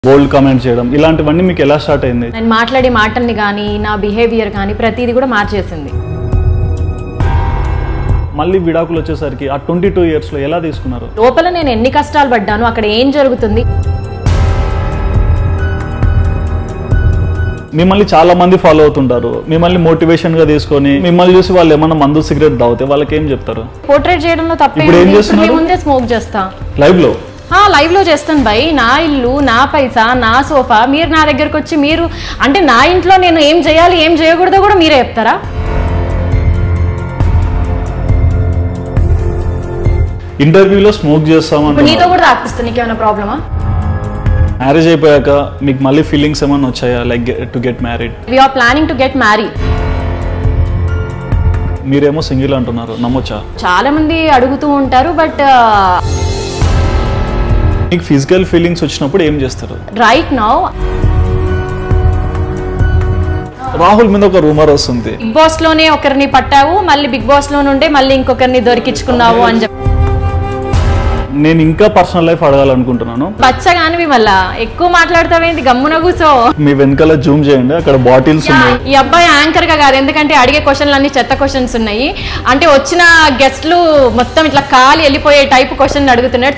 బోల్డ్ comment చేయడం ఇలాంటివన్నీ మీకు ఎలా స్టార్ట్ అయింది? నేను మాట్లాడే మాటల్ని కానీ నా బిహేవియర్ కానీ ప్రతిదీ కూడా మార్చేసింది. మళ్ళీ విడాకులు వచ్చేసరికి ఆ 22 ఇయర్స్లో ఎలా తీసుకున్నారు? లోపల నేను ఎన్ని కష్టాలు పడ్డాను, అక్కడ ఏం జరుగుతుంది. మిమ్మల్ని చాలా మంది ఫాలో అవుతుంటారు, మిమ్మల్ని మోటివేషన్ గా తీసుకొని మిమ్మల్ని చూసి వాళ్ళు ఏమన్నా మందు సిగరెట్ తాగితే వాళ్ళకి ఏం చెప్తారు? పోర్ట్రేట్ చేయడంలో తప్పే. ముందే స్మోక్ చేస్తా లైవ్ లో చేస్తాను బై. నా ఇల్లు, నా పైసా, నా సోఫా. మీరు నా దగ్గరకు వచ్చి మీరు అంటే నా ఇంట్లో నేను ఏం చేయాలి ఏం చేయకూడదో కూడా మీరే చెప్తారా? ఇంటర్వ్యూలో స్మోక్ చేస్తామని నీతో కూడా తాపిస్తా, నీకేమైనా ప్రాబ్లమా? మ్యారేజ్ అయిపోయాక మీకు మళ్ళీ ఫీలింగ్స్ ఏమైనా వచ్చాయా, like to get married? We are planning to get married. మీరేమో సింగిల్ అంటున్నారు, నమ్మొచ్చా? చాలా మంది అడుగుతూ ఉంటారు, బట్ మీకు ఫిజికల్ ఫీలింగ్స్ వచ్చినప్పుడు ఏం చేస్తారు? రైట్ నౌ రాహుల్ మీద ఒక రూమర్ వస్తుంది, బిగ్ బాస్ లోనే ఒకరిని పట్టావు, మళ్ళీ బిగ్ బాస్ లో నుండే మళ్ళీ ఇంకొకరిని దొరికించుకున్నావు అని చెప్పి. నేను ఇంకా పర్సనల్ లైఫ్ అడగాలనుకుంటున్నాను. బచ్చగానివి మళ్ళా ఎక్కువ మాట్లాడతావేంటి, గమ్మున కూసో. మీ వెనకాల జూమ్ చేయండి, అక్కడ బాటిల్స్ ఉన్నాయి. ఈ అబ్బాయి యాంకర్ గా కాదు, ఎందుకంటే అడిగే క్వశ్చన్లు అన్ని చెత్త క్వశ్చన్స్ ఉన్నాయి. అంటే వచ్చిన గెస్ట్లు మొత్తం ఇట్లా కాలి వెళ్ళిపోయే టైప్ క్వశ్చన్ అడుగుతున్నాడు.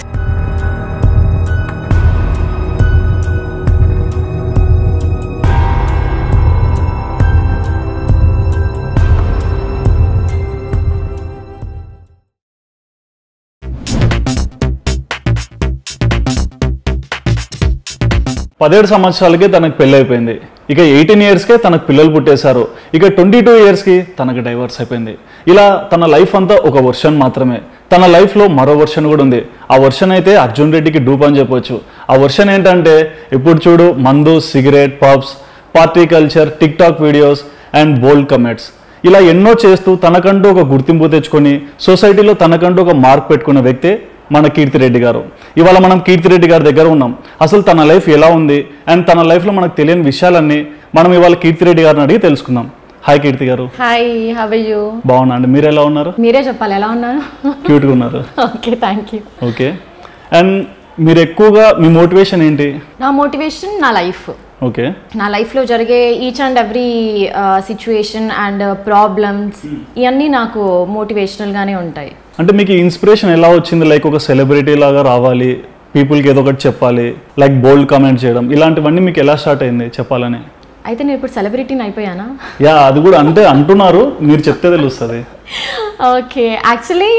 పదిహేడు సంవత్సరాలకే తనకు పెళ్ళి అయిపోయింది. ఇక 18 ఇయర్స్కే తనకు పిల్లలు పుట్టేశారు. ఇక 22 ఇయర్స్కి తనకు డైవర్స్ అయిపోయింది. ఇలా తన లైఫ్ అంతా ఒక వర్షన్ మాత్రమే. తన లైఫ్లో మరో వర్షన్ కూడా ఉంది. ఆ వర్షన్ అయితే అర్జున్ రెడ్డికి డూప్ అని చెప్పొచ్చు. ఆ వర్షన్ ఏంటంటే ఎప్పుడు చూడు మందు, cigarette, pubs, party culture, TikTok videos and bold comments ఇలా ఎన్నో చేస్తూ తనకంటూ ఒక గుర్తింపు తెచ్చుకొని సొసైటీలో తనకంటూ ఒక మార్క్ పెట్టుకున్న వ్యక్తే మన కీర్తిరెడ్డి గారు. ఇవాళ మనం కీర్తిరెడ్డి గారి దగ్గర ఉన్నాం. అసలు తన లైఫ్ ఎలా ఉంది అండ్ తన లైఫ్లో మనకు తెలియని విషయాలన్నీ మనం ఇవాళ కీర్తిరెడ్డి గారిని అడిగి తెలుసుకుందాం. Hi Keerthi garu. Hi, how are you? బాగున్నా అండి, మీరు ఎలా ఉన్నారు? మీరే చెప్పాలి, ఎలా ఉన్నారు? క్యూట్గా ఉన్నారు. Okay, thank you. Okay, and మీరు ఎక్కువగా మీ మోటివేషన్ ఏంటి? నా మోటివేషన్ నా లైఫ్. ఓకే, నా లైఫ్లో జరిగే each and every situation and problems ఇవన్నీ నాకు మోటివేషనల్గానే ఉంటాయి. అంటే మీకు ఇన్స్పిరేషన్ ఎలా వచ్చింది? లైక్ ఒక సెలబ్రిటీ లాగా రావాలి, పీపుల్కి ఏదో ఒకటి చెప్పాలి, లైక్ బోల్డ్ కామెంట్ చేయడం ఇలాంటివన్నీ మీకు ఎలా స్టార్ట్ అయింది చెప్పాలని? అయితే నేను ఇప్పుడు సెలబ్రిటీని అయిపోయానా? యా, అది కూడా అంటే అంటున్నారు, మీరు చెప్తే తెలుస్తుంది. ఓకే, యాక్చువల్లీ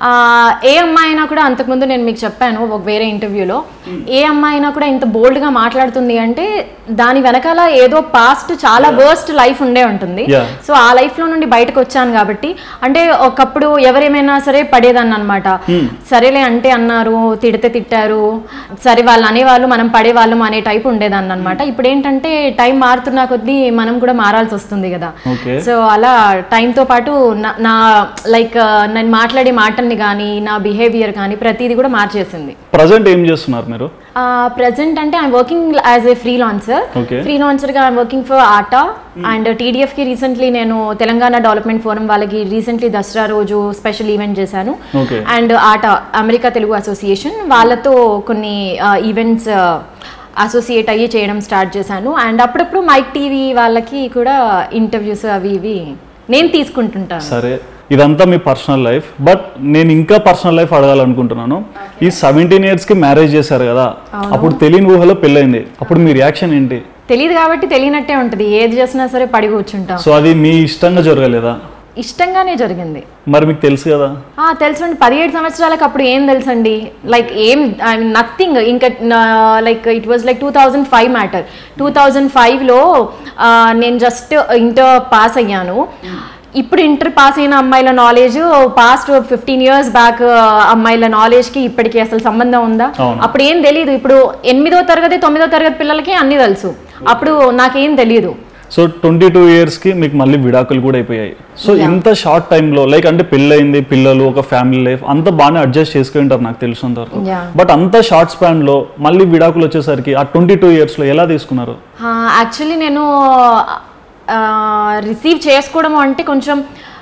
ఏ అమ్మాయి అయినా కూడా అంతకుముందు నేను మీకు చెప్పాను ఒక వేరే ఇంటర్వ్యూలో, ఏ అమ్మాయి అయినా కూడా ఇంత బోల్డ్గా మాట్లాడుతుంది అంటే దాని వెనకాల ఏదో పాస్ట్ చాలా వర్స్ట్ లైఫ్ ఉండే ఉంటుంది. సో ఆ లైఫ్లో నుండి బయటకు వచ్చాను కాబట్టి, అంటే ఒకప్పుడు ఎవరేమైనా సరే పడేదాన్ని అనమాట. సరేలే అంటే అన్నారు, తిడితే తిట్టారు, సరే వాళ్ళు అనేవాళ్ళు, మనం పడేవాళ్ళం అనే టైప్ ఉండేదాన్ని అనమాట. ఇప్పుడు ఏంటంటే టైం మారుతున్నా కొద్దీ మనం కూడా మారాల్సి వస్తుంది కదా. సో అలా టైంతో పాటు నా లైక్ నేను మాట్లాడే మాటల్ని కానీ నా బిహేవియర్ కానీ ప్రతిదీ కూడా మార్చేసింది. ప్రజెంట్ ఏం చేస్తున్నారు మీరు? ప్రెసెంట్ అంటే ఐఎమ్ వర్కింగ్ యాజ్ ఏ ఫ్రీలాన్సర్గా I'm working for ATA and టీడీఎఫ్కి రీసెంట్లీ నేను తెలంగాణ డెవలప్మెంట్ ఫోరం వాళ్ళకి రీసెంట్లీ దసరా రోజు స్పెషల్ ఈవెంట్ చేశాను. And ATA America Telugu association వాళ్ళతో కొన్ని ఈవెంట్స్ అసోసియేట్ అయ్యి చేయడం స్టార్ట్ చేశాను. అండ్ అప్పుడప్పుడు మైక్ టీవీ వాళ్ళకి కూడా ఇంటర్వ్యూస్ అవి ఇవి నేను తీసుకుంటుంటాను. సరే, ఇదంతా మీ పర్సనల్ లైఫ్, బట్ నేను ఇంకా పర్సనల్ లైఫ్ అడగాలనుకుంటున్నాను. ఈ 17 ఇయర్స్కి మ్యారేజ్ చేశారు కదా, అప్పుడు తెలియని ఊహలో పెళ్ళైంది, అప్పుడు మీ రియాక్షన్ ఏంటి? తెలియదు కాబట్టి తెలియనట్టే ఉంటుంది, ఏది చేసినా సరే పడి కూర్చుంటాం. సో అది మీ ఇష్టంగా జరగలేదా? ఇష్టంగానే జరిగింది. మరి మీకు తెలుసు కదా? తెలుసు అండి, 17 సంవత్సరాలకు అప్పుడు ఏం తెలుసండి, లైక్ ఏం నథింగ్. ఇంకా like it was like 2005 matter. 2005లో నేను జస్ట్ ఇంటర్ పాస్ అయ్యాను. ఇప్పుడు ఇంటర్ పాస్ అయిన అమ్మాయిల నాలెడ్జ్ పాస్ట్ 15 ఇయర్స్ బ్యాక్ అమ్మాయిల నాలెడ్జ్కి ఇప్పటికీ అసలు సంబంధం ఉందా? అప్పుడు ఏం తెలియదు. ఇప్పుడు 8వ తరగతి 9వ తరగతి పిల్లలకి అన్నీ తెలుసు, అప్పుడు నాకేం తెలియదు. సో 22 ఇయర్స్కి మీకు మళ్ళీ విడాకులు కూడా అయిపోయాయి. సో ఇంత షార్ట్ టైంలో లైక్ అంటే పెళ్ళయింది, పిల్లలు, ఒక ఫ్యామిలీ లైఫ్ అంతా బాగానే అడ్జస్ట్ చేసుకుని ఉంటారు నాకు తెలిసినంత వరకు. బట్ అంత షార్ట్ స్పాన్లో మళ్ళీ విడాకులు వచ్చేసరికి ఆ 22 ఇయర్స్లో ఎలా తీసుకున్నారు? యాక్చువల్లీ నేను రిసీవ్ చేసుకోవడం అంటే కొంచెం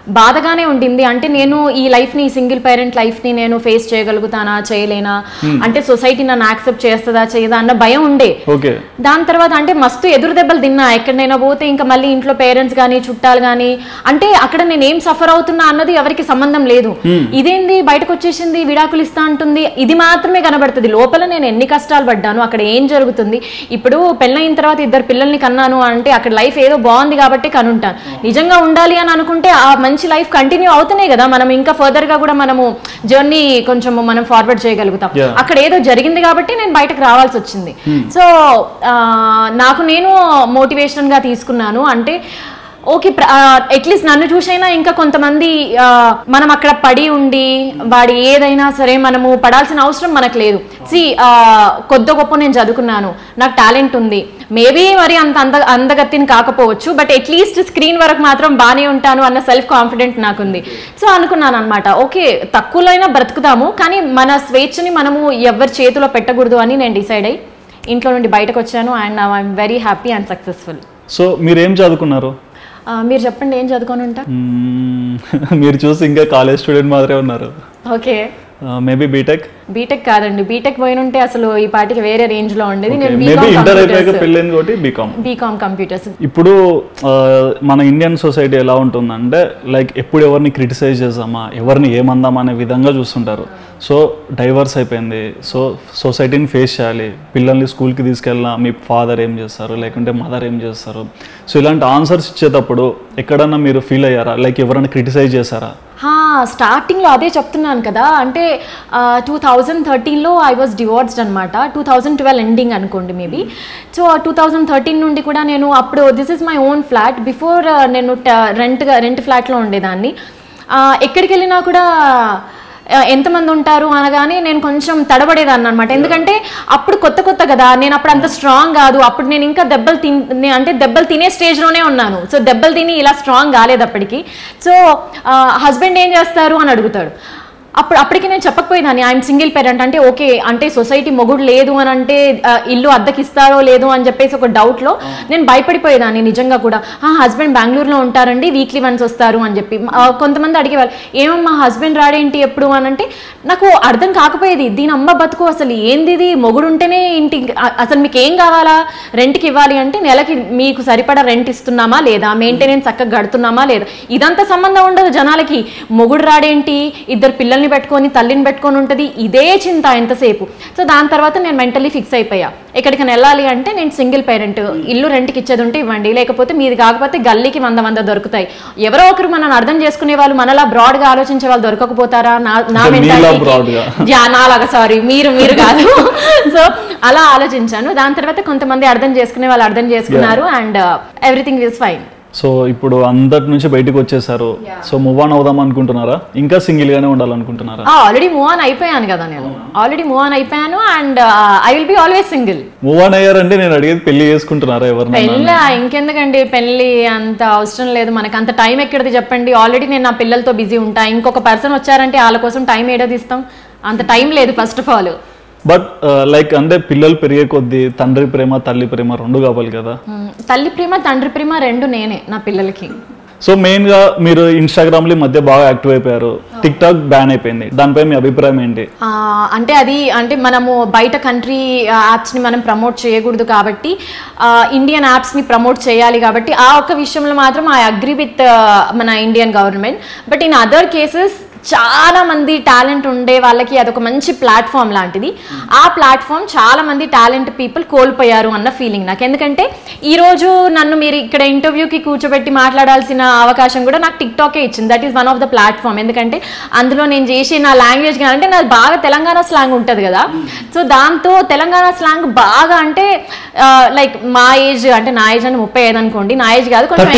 బాధగానే ఉండింది. అంటే నేను ఈ లైఫ్ని, సింగిల్ పేరెంట్ లైఫ్ని నేను ఫేస్ చేయగలుగుతానా, చేయలేనా, అంటే సొసైటీ నన్ను యాక్సెప్ట్ చేస్తుందా చేయదా అన్న భయం ఉండే. దాని తర్వాత అంటే మస్తు ఎదురు దెబ్బలు తిన్నా. ఎక్కడైనా పోతే ఇంకా మళ్ళీ ఇంట్లో పేరెంట్స్ కానీ చుట్టాలు కానీ అంటే అక్కడ నేను ఏం సఫర్ అవుతున్నా అన్నది ఎవరికి సంబంధం లేదు. ఇదేంది బయటకు వచ్చేసింది, విడాకులు ఇస్తా అంటుంది, ఇది మాత్రమే కనబడుతుంది. లోపల నేను ఎన్ని కష్టాలు పడ్డాను, అక్కడ ఏం జరుగుతుంది. ఇప్పుడు పెళ్ళైన తర్వాత 2 పిల్లల్ని కన్నాను అంటే అక్కడ లైఫ్ ఏదో బాగుంది కాబట్టి కనుంటాను. నిజంగా ఉండాలి అని అనుకుంటే ఆ మంచి లైఫ్ కంటిన్యూ అవుతూనే కదా మనం ఇంకా ఫర్దర్ గా కూడా మనము జర్నీ కొంచెం మనం ఫార్వర్డ్ చేయగలుగుతాం. అక్కడ ఏదో జరిగింది కాబట్టి నేను బయటకు రావాల్సి వచ్చింది. సో నాకు నేను మోటివేషన్ గా తీసుకున్నాను. అంటే ఓకే, అట్లీస్ట్ నన్ను చూసైనా ఇంకా కొంతమంది మనం అక్కడ పడి ఉండి వాడి ఏదైనా సరే మనము పడాల్సిన అవసరం మనకు లేదు. కొద్ది గొప్ప నేను చదువుకున్నాను, నాకు టాలెంట్ ఉంది, మేబీ మరి అందగత్తిని కాకపోవచ్చు, బట్ అట్లీస్ట్ స్క్రీన్ వరకు మాత్రం బాగానే ఉంటాను అన్న సెల్ఫ్ కాన్ఫిడెంట్ నాకుంది. సో అనుకున్నాను అనమాట, ఓకే తక్కువలో అయినా బ్రతుకుతాము కానీ మన స్వేచ్ఛని మనము ఎవరి చేతిలో పెట్టకూడదు అని నేను డిసైడ్ అయ్యి ఇంట్లో నుండి బయటకు వచ్చాను. And now I'm very happy and successful. So మీరేం చదువుకున్నారు? మీరు చెప్పండి, ఏం చదువుకొని ఉంటా? మీరు చూసి ఇంకా కాలేజ్ స్టూడెంట్ మాత్రమే ఉన్నారు. ఓకే, మేబీ బీటెక్ కాదండి, బీటెక్ పోయినుంటే అసలు ఈ పాటికి వేరే రేంజ్ లో ఉండేది. BCom computers. ఇప్పుడు మన ఇండియన్ సొసైటీ ఎలా ఉంటుందంటే లైక్ ఎప్పుడు ఎవరిని క్రిటిసైజ్ చేద్దామా, ఎవరిని ఏమందామా అనే విధంగా చూస్తుంటారు. సో డైవర్స్ అయిపోయింది, సో సొసైటీని ఫేస్ చేయాలి, పిల్లల్ని స్కూల్కి తీసుకెళ్ళినా మీ ఫాదర్ ఏం చేస్తారు లేకుంటే మదర్ ఏం చేస్తారు. సో ఇలాంటి ఆన్సర్స్ ఇచ్చేటప్పుడు ఎక్కడన్నా మీరు ఫీల్ అయ్యారా, లైక్ ఎవరైనా క్రిటిసైజ్ చేశారా? స్టార్టింగ్లో అదే చెప్తున్నాను కదా, అంటే 2013లో ఐ వాజ్ డివోర్స్డ్ అనమాట. 2012 ఎండింగ్ అనుకోండి మేబీ. సో 2013 నుండి కూడా నేను అప్పుడు this is my own flat. Before నేను రెంట్ ఫ్లాట్లో ఉండేదాన్ని. ఎక్కడికి వెళ్ళినా కూడా ఎంతమంది ఉంటారు అనగానే నేను కొంచెం తడబడేదాన్ని అనమాట. ఎందుకంటే అప్పుడు కొత్త కదా, నేను అప్పుడు అంత స్ట్రాంగ్ కాదు. అప్పుడు నేను ఇంకా దెబ్బలు తినే స్టేజ్లోనే ఉన్నాను. సో దెబ్బలు తిని ఇలా స్ట్రాంగ్ కాలేదు అప్పటికి. సో హస్బెండ్ ఏం చేస్తారు అని అడుగుతాడు. అప్పటికి నేను చెప్పకపోయేదాన్ని ఐఎమ్ సింగిల్ పేరెంట్. అంటే ఓకే, అంటే సొసైటీ మొగుడు లేదు అని అంటే ఇల్లు అద్దెకిస్తారో లేదో అని చెప్పేసి ఒక డౌట్లో నేను భయపడిపోయేదాన్ని నిజంగా కూడా. హస్బెండ్ బెంగళూరులో ఉంటారండి, వీక్లీ వన్స్ వస్తారు అని చెప్పి. కొంతమంది అడిగేవాళ్ళు, ఏమమ్మా హస్బెండ్ రాడేంటి ఎప్పుడు అని అంటే నాకు అర్థం కాకపోయేది. దీని అమ్మ బతుకు అసలు ఏంది, మొగుడు ఉంటేనే ఇంటి, అసలు మీకు ఏం కావాలా, రెంట్కి ఇవ్వాలి అంటే నెలకి మీకు సరిపడా రెంట్ ఇస్తున్నామా లేదా, మెయింటెనెన్స్ చక్కగా గడుతున్నామా లేదా, ఇదంతా సంబంధం ఉండదు జనాలకి. మొగుడు రాడేంటి, 2 పిల్లల్ని పెట్టుకొని తల్లిని పెట్టుకొని ఉంటుంది, ఇదే చింత ఎంతసేపు. సో దాని తర్వాత నేను మెంటల్లీ ఫిక్స్ అయిపోయా, ఎక్కడికైనా వెళ్ళాలి అంటే నేను సింగిల్ పేరెంట్, ఇల్లు రెంట్కి ఇచ్చేది ఉంటే ఇవ్వండి, లేకపోతే మీది కాకపోతే గల్లీకి 100 దొరుకుతాయి. ఎవరో ఒకరు మనల్ని అర్థం చేసుకునే వాళ్ళు, మనలా బ్రాడ్గా ఆలోచించే వాళ్ళు దొరకకపోతారా? నా మెంటాలిటీ నాలాగా, సారీ మీరు కాదు. సో అలా ఆలోచించాను. దాని తర్వాత కొంతమంది అర్థం చేసుకునే వాళ్ళు అర్థం చేసుకున్నారు and everything is fine. So ఇప్పుడు అందరి నుంచి బయటకు వచ్చేసారు. సో మూవ్ ఆన్ అవుదాం అనుకుంటున్నారా, ఇంకా సింగిల్ గానే ఉండాలనుకుంటున్నారా? ఆల్రెడీ మూవ్ ఆన్ అయిపోయాను కదా, నేను ఆల్రెడీ మూవ్ ఆన్ అయిపోయాను and I will be always single. Move on అయ్యారంటే నేను అడిగేది పెళ్లి చేసుకుంటున్నారా ఎవరిని? పెళ్ళి ఇంకెందుకండి, పెళ్లి అంత అవసరం లేదు మనకు, అంత టైం ఎక్కడిది చెప్పండి. ఆల్రెడీ నేను నా పిల్లలతో బిజీ ఉంటా, ఇంకొక పర్సన్ వచ్చారంటే వాళ్ళ కోసం టైం ఏడోది ఇస్తాం, అంత టైం లేదు first of all. But like అంటే పిల్లలు పెరిగే కొద్దీ తండ్రి ప్రేమ తల్లి ప్రేమ 2 కావాలి కదా. తల్లి ప్రేమ తండ్రి ప్రేమ 2 నేనే నా పిల్లలకి. సో మెయిన్ గా మీరు ఇన్స్టాగ్రామ్ లో మధ్య బాగా యాక్టివ్ అయిపోయారు, టిక్ టాక్ బ్యాన్ అయిపోయింది, దానిపై మీ అభిప్రాయం ఏంటి? అంటే మనము బయట కంట్రీ యాప్స్ ని మనం ప్రమోట్ చేయకూడదు కాబట్టి ఇండియన్ యాప్స్ ని ప్రమోట్ చేయాలి కాబట్టి ఆ ఒక్క విషయంలో మాత్రం ఐ అగ్రీ విత్ మన Indian government. But in other cases చాలా మంది టాలెంట్ ఉండే వాళ్ళకి అదొక మంచి ప్లాట్ఫామ్ లాంటిది. ఆ ప్లాట్ఫామ్ చాలా మంది టాలెంట్ పీపుల్ కోల్పోయారు అన్న ఫీలింగ్ నాకు. ఎందుకంటే ఈరోజు నన్ను మీరు ఇక్కడ ఇంటర్వ్యూకి కూర్చోబెట్టి మాట్లాడాల్సిన అవకాశం కూడా నాకు టిక్ టాకే ఇచ్చింది. That is one of the platform. ఎందుకంటే అందులో నేను చేసి నా లాంగ్వేజ్ అంటే నాది బాగా తెలంగాణ స్లాంగ్ ఉంటుంది కదా. సో దాంతో తెలంగాణ స్లాంగ్ బాగా అంటే లైక్ మా ఏజ్, అంటే నా ఏజ్ అంటే 35 అనుకోండి, నా ఏజ్ కాదు కొంచెం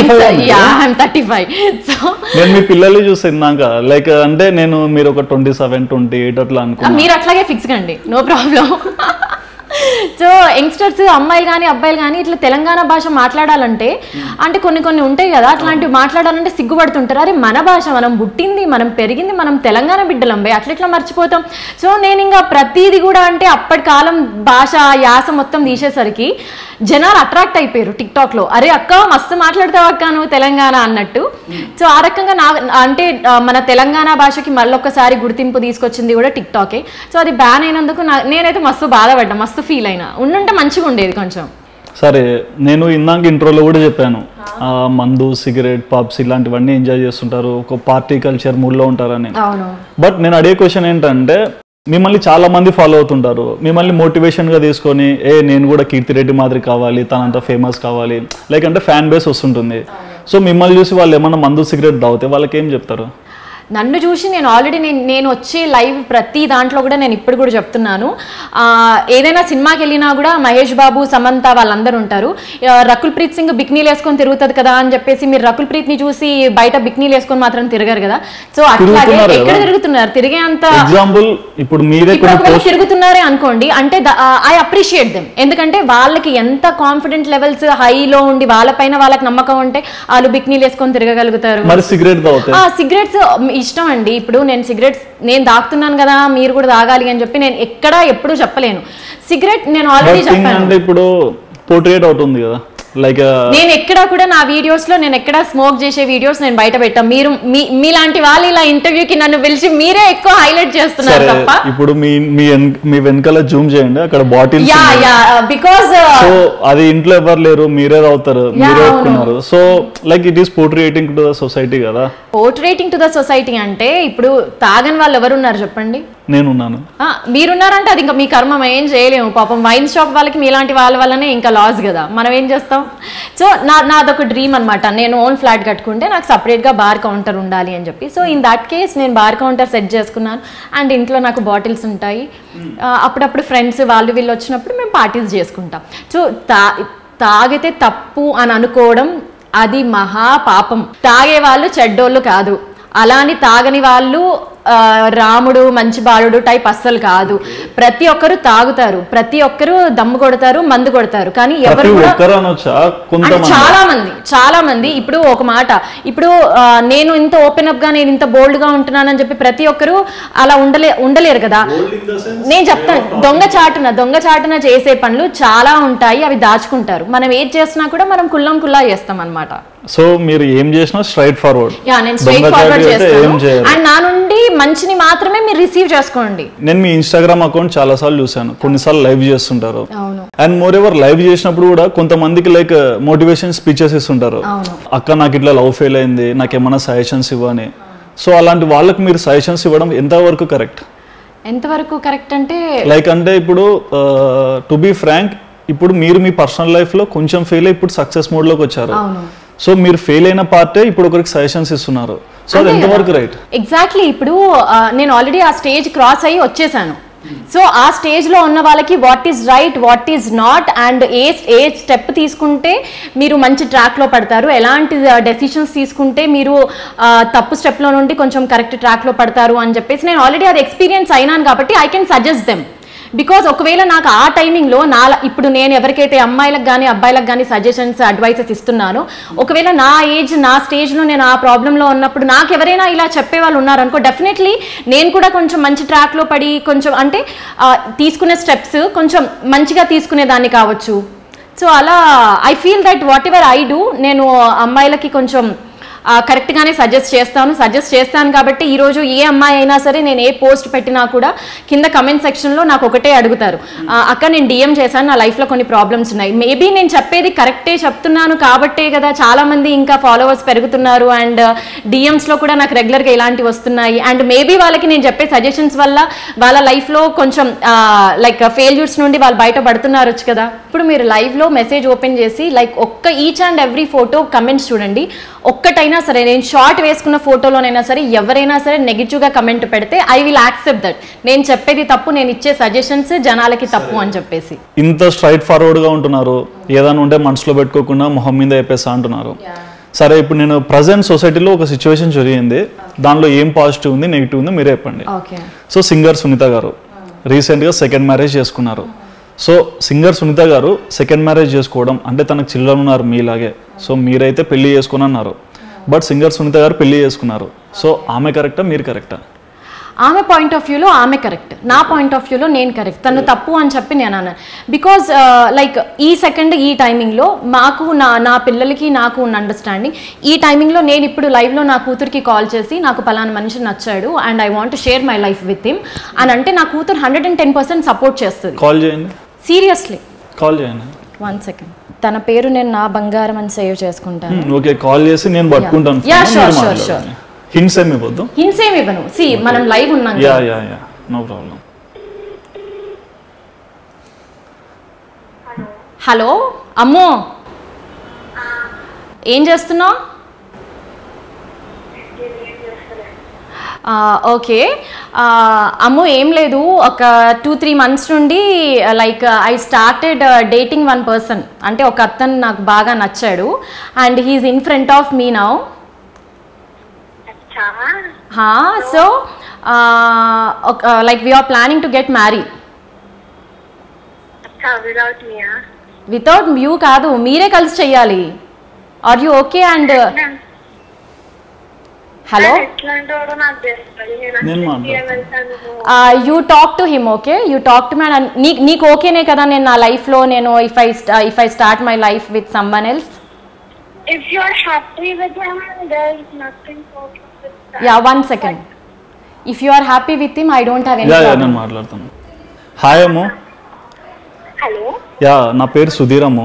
35. సో నేను మీ పిల్లలు చూస్తున్నాక లైక్ అంటే నేను మీరు ఒక 27, 28 అట్లా అనుకున్నా. మీరు అట్లాగే ఫిక్స్ కండి, నో ప్రాబ్లం. సో యంగ్స్టర్స్ అమ్మాయిలు కానీ అబ్బాయిలు కానీ ఇట్లా తెలంగాణ భాష మాట్లాడాలంటే అంటే కొన్ని ఉంటాయి కదా, అట్లాంటివి మాట్లాడాలంటే సిగ్గుపడుతుంటారు. అరే మన భాష, మనం పుట్టింది, మనం పెరిగింది, మనం తెలంగాణ బిడ్డలంబే, అట్లా మర్చిపోతాం. సో నేను ఇంకా ప్రతిదీ కూడా అంటే అప్పటి కాలం భాష యాస మొత్తం తీసేసరికి జనాలు అట్రాక్ట్ అయిపోయారు టిక్టాక్ లో. అరే అక్క మస్తు మాట్లాడతావు అక్క నువ్వు తెలంగాణ అన్నట్టు. సో ఆ రకంగా అంటే మన తెలంగాణ భాషకి మళ్ళొక్కసారి గుర్తింపు తీసుకొచ్చింది కూడా టిక్టాకే. సో అది బ్యాన్ అయినందుకు నేనైతే మస్తు బాధపడ్డా, మస్తు ఫీల్ అయినా. ఉండుంటే మంచిగా ఉండేది కొంచెం. సరే, నేను ఇందాక ఇంట్రోలో కూడా చెప్పాను, మందు, సిగరెట్, పబ్స్ ఇలాంటివన్నీ ఎంజాయ్ చేస్తుంటారు, ఒక పార్టీ కల్చర్ మూడ్లో ఉంటారని. బట్ నేను అడిగే క్వశ్చన్ ఏంటంటే, మిమ్మల్ని చాలా మంది ఫాలో అవుతుంటారు, మిమ్మల్ని మోటివేషన్గా తీసుకొని నేను కూడా కీర్తి రెడ్డి మాదిరి కావాలి, తనంతా ఫేమస్ కావాలి, లైక్ అంటే ఫ్యాన్ బేస్ వస్తుంటుంది. సో మిమ్మల్ని చూసి వాళ్ళు ఏమన్నా మందు సిగరెట్ తాగితే వాళ్ళకి ఏం చెప్తారు? నన్ను చూసి నేను ఆల్రెడీ నేను వచ్చే లైవ్ ప్రతి దాంట్లో కూడా నేను ఇప్పుడు కూడా చెప్తున్నాను, ఏదైనా సినిమాకి వెళ్ళినా కూడా మహేష్ బాబు, సమంత వాళ్ళందరూ ఉంటారు. రకుల్ ప్రీత్ సింగ్ బిక్నీలు వేసుకొని తిరుగుతుంది కదా అని చెప్పేసి మీరు రకుల్ ప్రీత్ ని చూసి బయట బిక్నీలు వేసుకొని మాత్రం తిరగరు కదా. సో అట్లాగే ఎక్కడ తిరుగుతున్నారు, తిరిగే అంత ఎగ్జాంపుల్ ఇప్పుడు మీరే తిరుగుతున్నారే అనుకోండి, అంటే ఐ అప్రిషియేట్ దెమ్. ఎందుకంటే వాళ్ళకి ఎంత కాన్ఫిడెంట్ లెవెల్స్ హైలో ఉండి వాళ్ళపైన వాళ్ళకి నమ్మకం ఉంటే వాళ్ళు బిక్నీలు వేసుకొని తిరగగలుగుతారు. సిగరెట్స్ ఇష్టం అండి. ఇప్పుడు నేను సిగరెట్స్ నేను తాగుతున్నాను కదా, మీరు కూడా తాగాలి అని చెప్పి నేను ఎప్పుడు చెప్పలేను. సిగరెట్ నేను ఆల్రెడీ చెప్పాను. ఇప్పుడు పోర్ట్రేట్ అవుతుంది కదా, లైక్ నేను ఎక్కడా కూడా నా వీడియోస్ లో నేను ఎక్కడా స్మోక్ చేసే వీడియోస్ నేను బయట పెట్టాం. మీరు మీలాంటి వాళ్ళు ఇలా ఇంటర్వ్యూకి నన్ను పిలిచి మీరే ఎక్కువ హైలైట్ చేస్తున్నారు తప్ప. ఇప్పుడు మీ వెనకాల జూమ్ చేయండి, అక్కడ బాటిల్, బికాజ్ సో అది ఇంట్లో ఎవరు లేరు, మీరే తాగుతారు, మీరే ఒప్పుకున్నారు. So like it is portraying to the society కదా. పోర్ట్రేటింగ్ టు ద సొసైటీ అంటే ఇప్పుడు తాగని వాళ్ళు ఎవరున్నారు చెప్పండి? నేనున్నాను. మీరున్నారంటే అది ఇంకా మీ కర్మ, ఏం చేయలేము. పాపం వైన్ షాప్ వాళ్ళకి మీలాంటి వాళ్ళ వల్లనే ఇంకా లాస్ కదా, మనం ఏం చేస్తాం. సో నాదొక డ్రీమ్ అనమాట, నేను ఓన్ ఫ్లాట్ కట్టుకుంటే నాకు సపరేట్గా బార్ కౌంటర్ ఉండాలి అని చెప్పి. సో ఇన్ దట్ కేస్ నేను బార్ కౌంటర్ సెట్ చేసుకున్నాను. అండ్ ఇంట్లో నాకు బాటిల్స్ ఉంటాయి, అప్పుడప్పుడు ఫ్రెండ్స్ వాళ్ళు వీళ్ళు వచ్చినప్పుడు మేము పార్టీస్ చేసుకుంటాం. సో తాగితే తప్పు అని అనుకోవడం అది మహా పాపం. తాగే వాళ్ళు చెడ్డోళ్ళు కాదు, అలాని తాగని వాళ్ళు రాముడు మంచి బాలుడు టైప్ అస్సలు కాదు. ప్రతి ఒక్కరు తాగుతారు, ప్రతి ఒక్కరు దమ్ము కొడతారు, మందు కొడతారు. కానీ ఎవరు చాలా మంది ఇప్పుడు ఒక మాట, ఇప్పుడు నేను ఇంత ఓపెన్ అప్ గా నేను ఇంత బోల్డ్ గా ఉంటున్నానని చెప్పి ప్రతి ఒక్కరు అలా ఉండలేరు కదా. నేను చెప్తాను, దొంగ చాటున చేసే పనులు చాలా ఉంటాయి, అవి దాచుకుంటారు. మనం ఏది చేసినా కూడా మనం కుల్లా చేస్తాం అనమాట. సో మీరు ఏం చేసినా స్ట్రైట్ ఫార్వర్డ్, నేను స్ట్రైట్ ఫార్వర్డ్ చేస్తాను. అండ్ నా నుండి మంచిని మాత్రమే మీరు రిసీవ్ చేసుకోండి. నేను మీ ఇన్స్టాగ్రామ్ అకౌంట్ చాలా సార్లు చూసాను, కొన్నిసార్లు లైవ్ చేస్తుంటారు. అండ్ మోర్ ఎవర్ లైవ్ చేసినప్పుడు కూడా కొంతమందికి లైక్ మోటివేషన్ స్పీచెస్ ఇస్తుంటారు, అక్క నాకు ఇట్లా లవ్ ఫెయిల్ అయింది, నాకు ఏమైనా సజెషన్స్ ఇవ్వని. సో అలాంటి వాళ్ళకి మీరు సజెషన్స్ ఇవ్వడం ఎంతవరకు కరెక్ట్? ఎంతవరకు కరెక్ట్ అంటే లైక్ అంటే ఇప్పుడు టు బి ఫ్రాంక్, ఇప్పుడు మీరు మీ పర్సనల్ లైఫ్ లో కొంచెం ఫెయిల్ అయ్యి ఇప్పుడు సక్సెస్ మోడ్ లోకి వచ్చారు. సో మీరు ఫెయిల్ అయిన పార్టే ఇప్పుడు ఒకరికి సజెషన్స్ ఇస్తున్నారు. సో అది ఎంతవరకు రైట్? ఎగ్జాక్ట్లీ. ఇప్పుడు నేను ఆల్రెడీ ఆ స్టేజ్ క్రాస్ అయ్యి వచ్చేసాను. సో ఆ స్టేజ్ లో ఉన్న వాళ్ళకి what is right, what is not, and ఏ స్టెప్ తీసుకుంటే మీరు మంచి ట్రాక్ లో పడతారు, ఎలాంటి డెసిషన్స్ తీసుకుంటే మీరు తప్పు స్టెప్ లో నుండి కొంచెం కరెక్ట్ ట్రాక్ లో పడతారు అని చెప్పేసి నేను ఆల్రెడీ అది ఎక్స్పీరియన్స్ అయినాను కాబట్టి I can suggest them. Because ఒకవేళ నాకు ఆ టైమింగ్లో ఇప్పుడు నేను ఎవరికైతే అమ్మాయిలకు కానీ అబ్బాయిలకు కానీ సజెషన్స్ అడ్వైసెస్ ఇస్తున్నానో, ఒకవేళ నా ఏజ్ నా స్టేజ్లో నేను ఆ ప్రాబ్లంలో ఉన్నప్పుడు నాకు ఎవరైనా ఇలా చెప్పే వాళ్ళు ఉన్నారనుకో, డెఫినెట్లీ నేను కూడా కొంచెం మంచి ట్రాక్లో పడి కొంచెం అంటే తీసుకునే స్టెప్స్ కొంచెం మంచిగా తీసుకునేదాన్ని కావచ్చు. సో అలా I feel that whatever I do, నేను అమ్మాయిలకి కొంచెం కరెక్ట్గానే సజెస్ట్ చేస్తాను కాబట్టి ఈరోజు ఏ అమ్మాయి అయినా సరే నేను ఏ పోస్ట్ పెట్టినా కూడా కింద కమెంట్ సెక్షన్లో నాకు ఒకటే అడుగుతారు, అక్క నేను డిఎం చేశాను, నా లైఫ్లో కొన్ని ప్రాబ్లమ్స్ ఉన్నాయి. మేబీ నేను చెప్పేది కరెక్టే చెప్తున్నాను కాబట్టే కదా చాలామంది ఇంకా ఫాలోవర్స్ పెరుగుతున్నారు, అండ్ డిఎమ్స్లో కూడా నాకు రెగ్యులర్గా ఇలాంటివి వస్తున్నాయి. అండ్ మేబీ వాళ్ళకి నేను చెప్పే సజెషన్స్ వల్ల వాళ్ళ లైఫ్లో కొంచెం లైక్ ఫెయిల్యూర్స్ నుండి వాళ్ళు బయటపడుతున్నారు కదా. ఇప్పుడు మీరు లైవ్లో మెసేజ్ ఓపెన్ చేసి like each and every photo comments చూడండి. ఒక్కటైనా సరే నేను షార్ట్ వేసుకున్న ఫోటోలోనైనా సరే ఎవరైనా సరే నెగిటివ్గా కమెంట్ పెడితే ఐ విల్ యాక్సెప్ట్ దట్. నేను చెప్పేది తప్పు, నేను ఇచ్చే సజెషన్స్ జనాలకి తప్పు అని చెప్పేసి. ఇంత స్ట్రైట్ ఫార్వర్డ్గా ఉంటున్నారు, ఏదైనా ఉంటే మనసులో పెట్టుకోకుండా మొహం మీద చెప్పేస్తా అంటున్నారు. సరే, ఇప్పుడు నేను ప్రజెంట్ సొసైటీలో ఒక సిచ్యువేషన్ జరిగింది, దానిలో ఏం పాజిటివ్ ఉంది నెగిటివ్ ఉంది మీరే చెప్పండి. సో సింగర్ సునీత గారు రీసెంట్గా సెకండ్ మ్యారేజ్ చేసుకున్నారు. So singer Sunitha garu second marriage చేసుకోవడం అంటే తనకు చిల్డ్రన్ ఉన్నారు మీలాగే. సో మీరైతే పెళ్లి చేసుకుని అన్నారు, బట్ సింగర్ సునీత గారు పెళ్లి చేసుకున్నారు. సో ఆమె కరెక్టా, మీరు కరెక్టా? ఆమె పాయింట్ ఆఫ్ వ్యూలో ఆమె కరెక్ట్, నా పాయింట్ ఆఫ్ వ్యూలో నేను కరెక్ట్. తను తప్పు అని చెప్పి నేను అన్నాను. బికాజ్ లైక్ ఈ సెకండ్ ఈ టైమింగ్లో మాకు నా పిల్లలకి నాకు ఉన్న అండర్స్టాండింగ్ ఈ టైమింగ్లో నేను ఇప్పుడు లైవ్లో నా కూతురికి కాల్ చేసి నాకు పలానా మనిషి నచ్చాడు and I want to share my life with him అని అంటే నా కూతురు 110% సపోర్ట్ చేస్తుంది. కాల్ చేయండి, సీరియస్లీ కాల్ చేయండి. 1 సెకండ్. తన పేరు నేను నా బంగారం అని సేవ్ చేసుకుంటాను. ఓకే, కాల్ చేసి నేను పట్టుకుంటాను. హింట్స్ ఏమి ఇవ్వద్దు. హింట్స్ ఏమి ఇవ్వను. సి మనం లైవ్ ఉన్నాం. Yeah no problem. హలో అమ్మో, ఏం చేస్తున్నావు? ఓకే అమ్ము, ఏం లేదు, ఒక 2-3 months నుండి like I started dating 1 person. అంటే ఒక అతను నాకు బాగా నచ్చాడు and he's in front of me now. So like we are planning to get married. Without you కాదు, మీరే కలిసి చెయ్యాలి. Are you okay? And hello, you talk to him. Okay, you talk to me. నీకు ఓకేనే కదా నేను నా లైఫ్లో నేను if I start my life with someone else? If you are happy with him, there is nothing wrong with that. Yeah, 1 second. If you are happy with him, I don't have any problem. నేను మాట్లాడతాను. Hi అమ్ము. Hello. Yeah, నా పేరు Sudheer Ammu.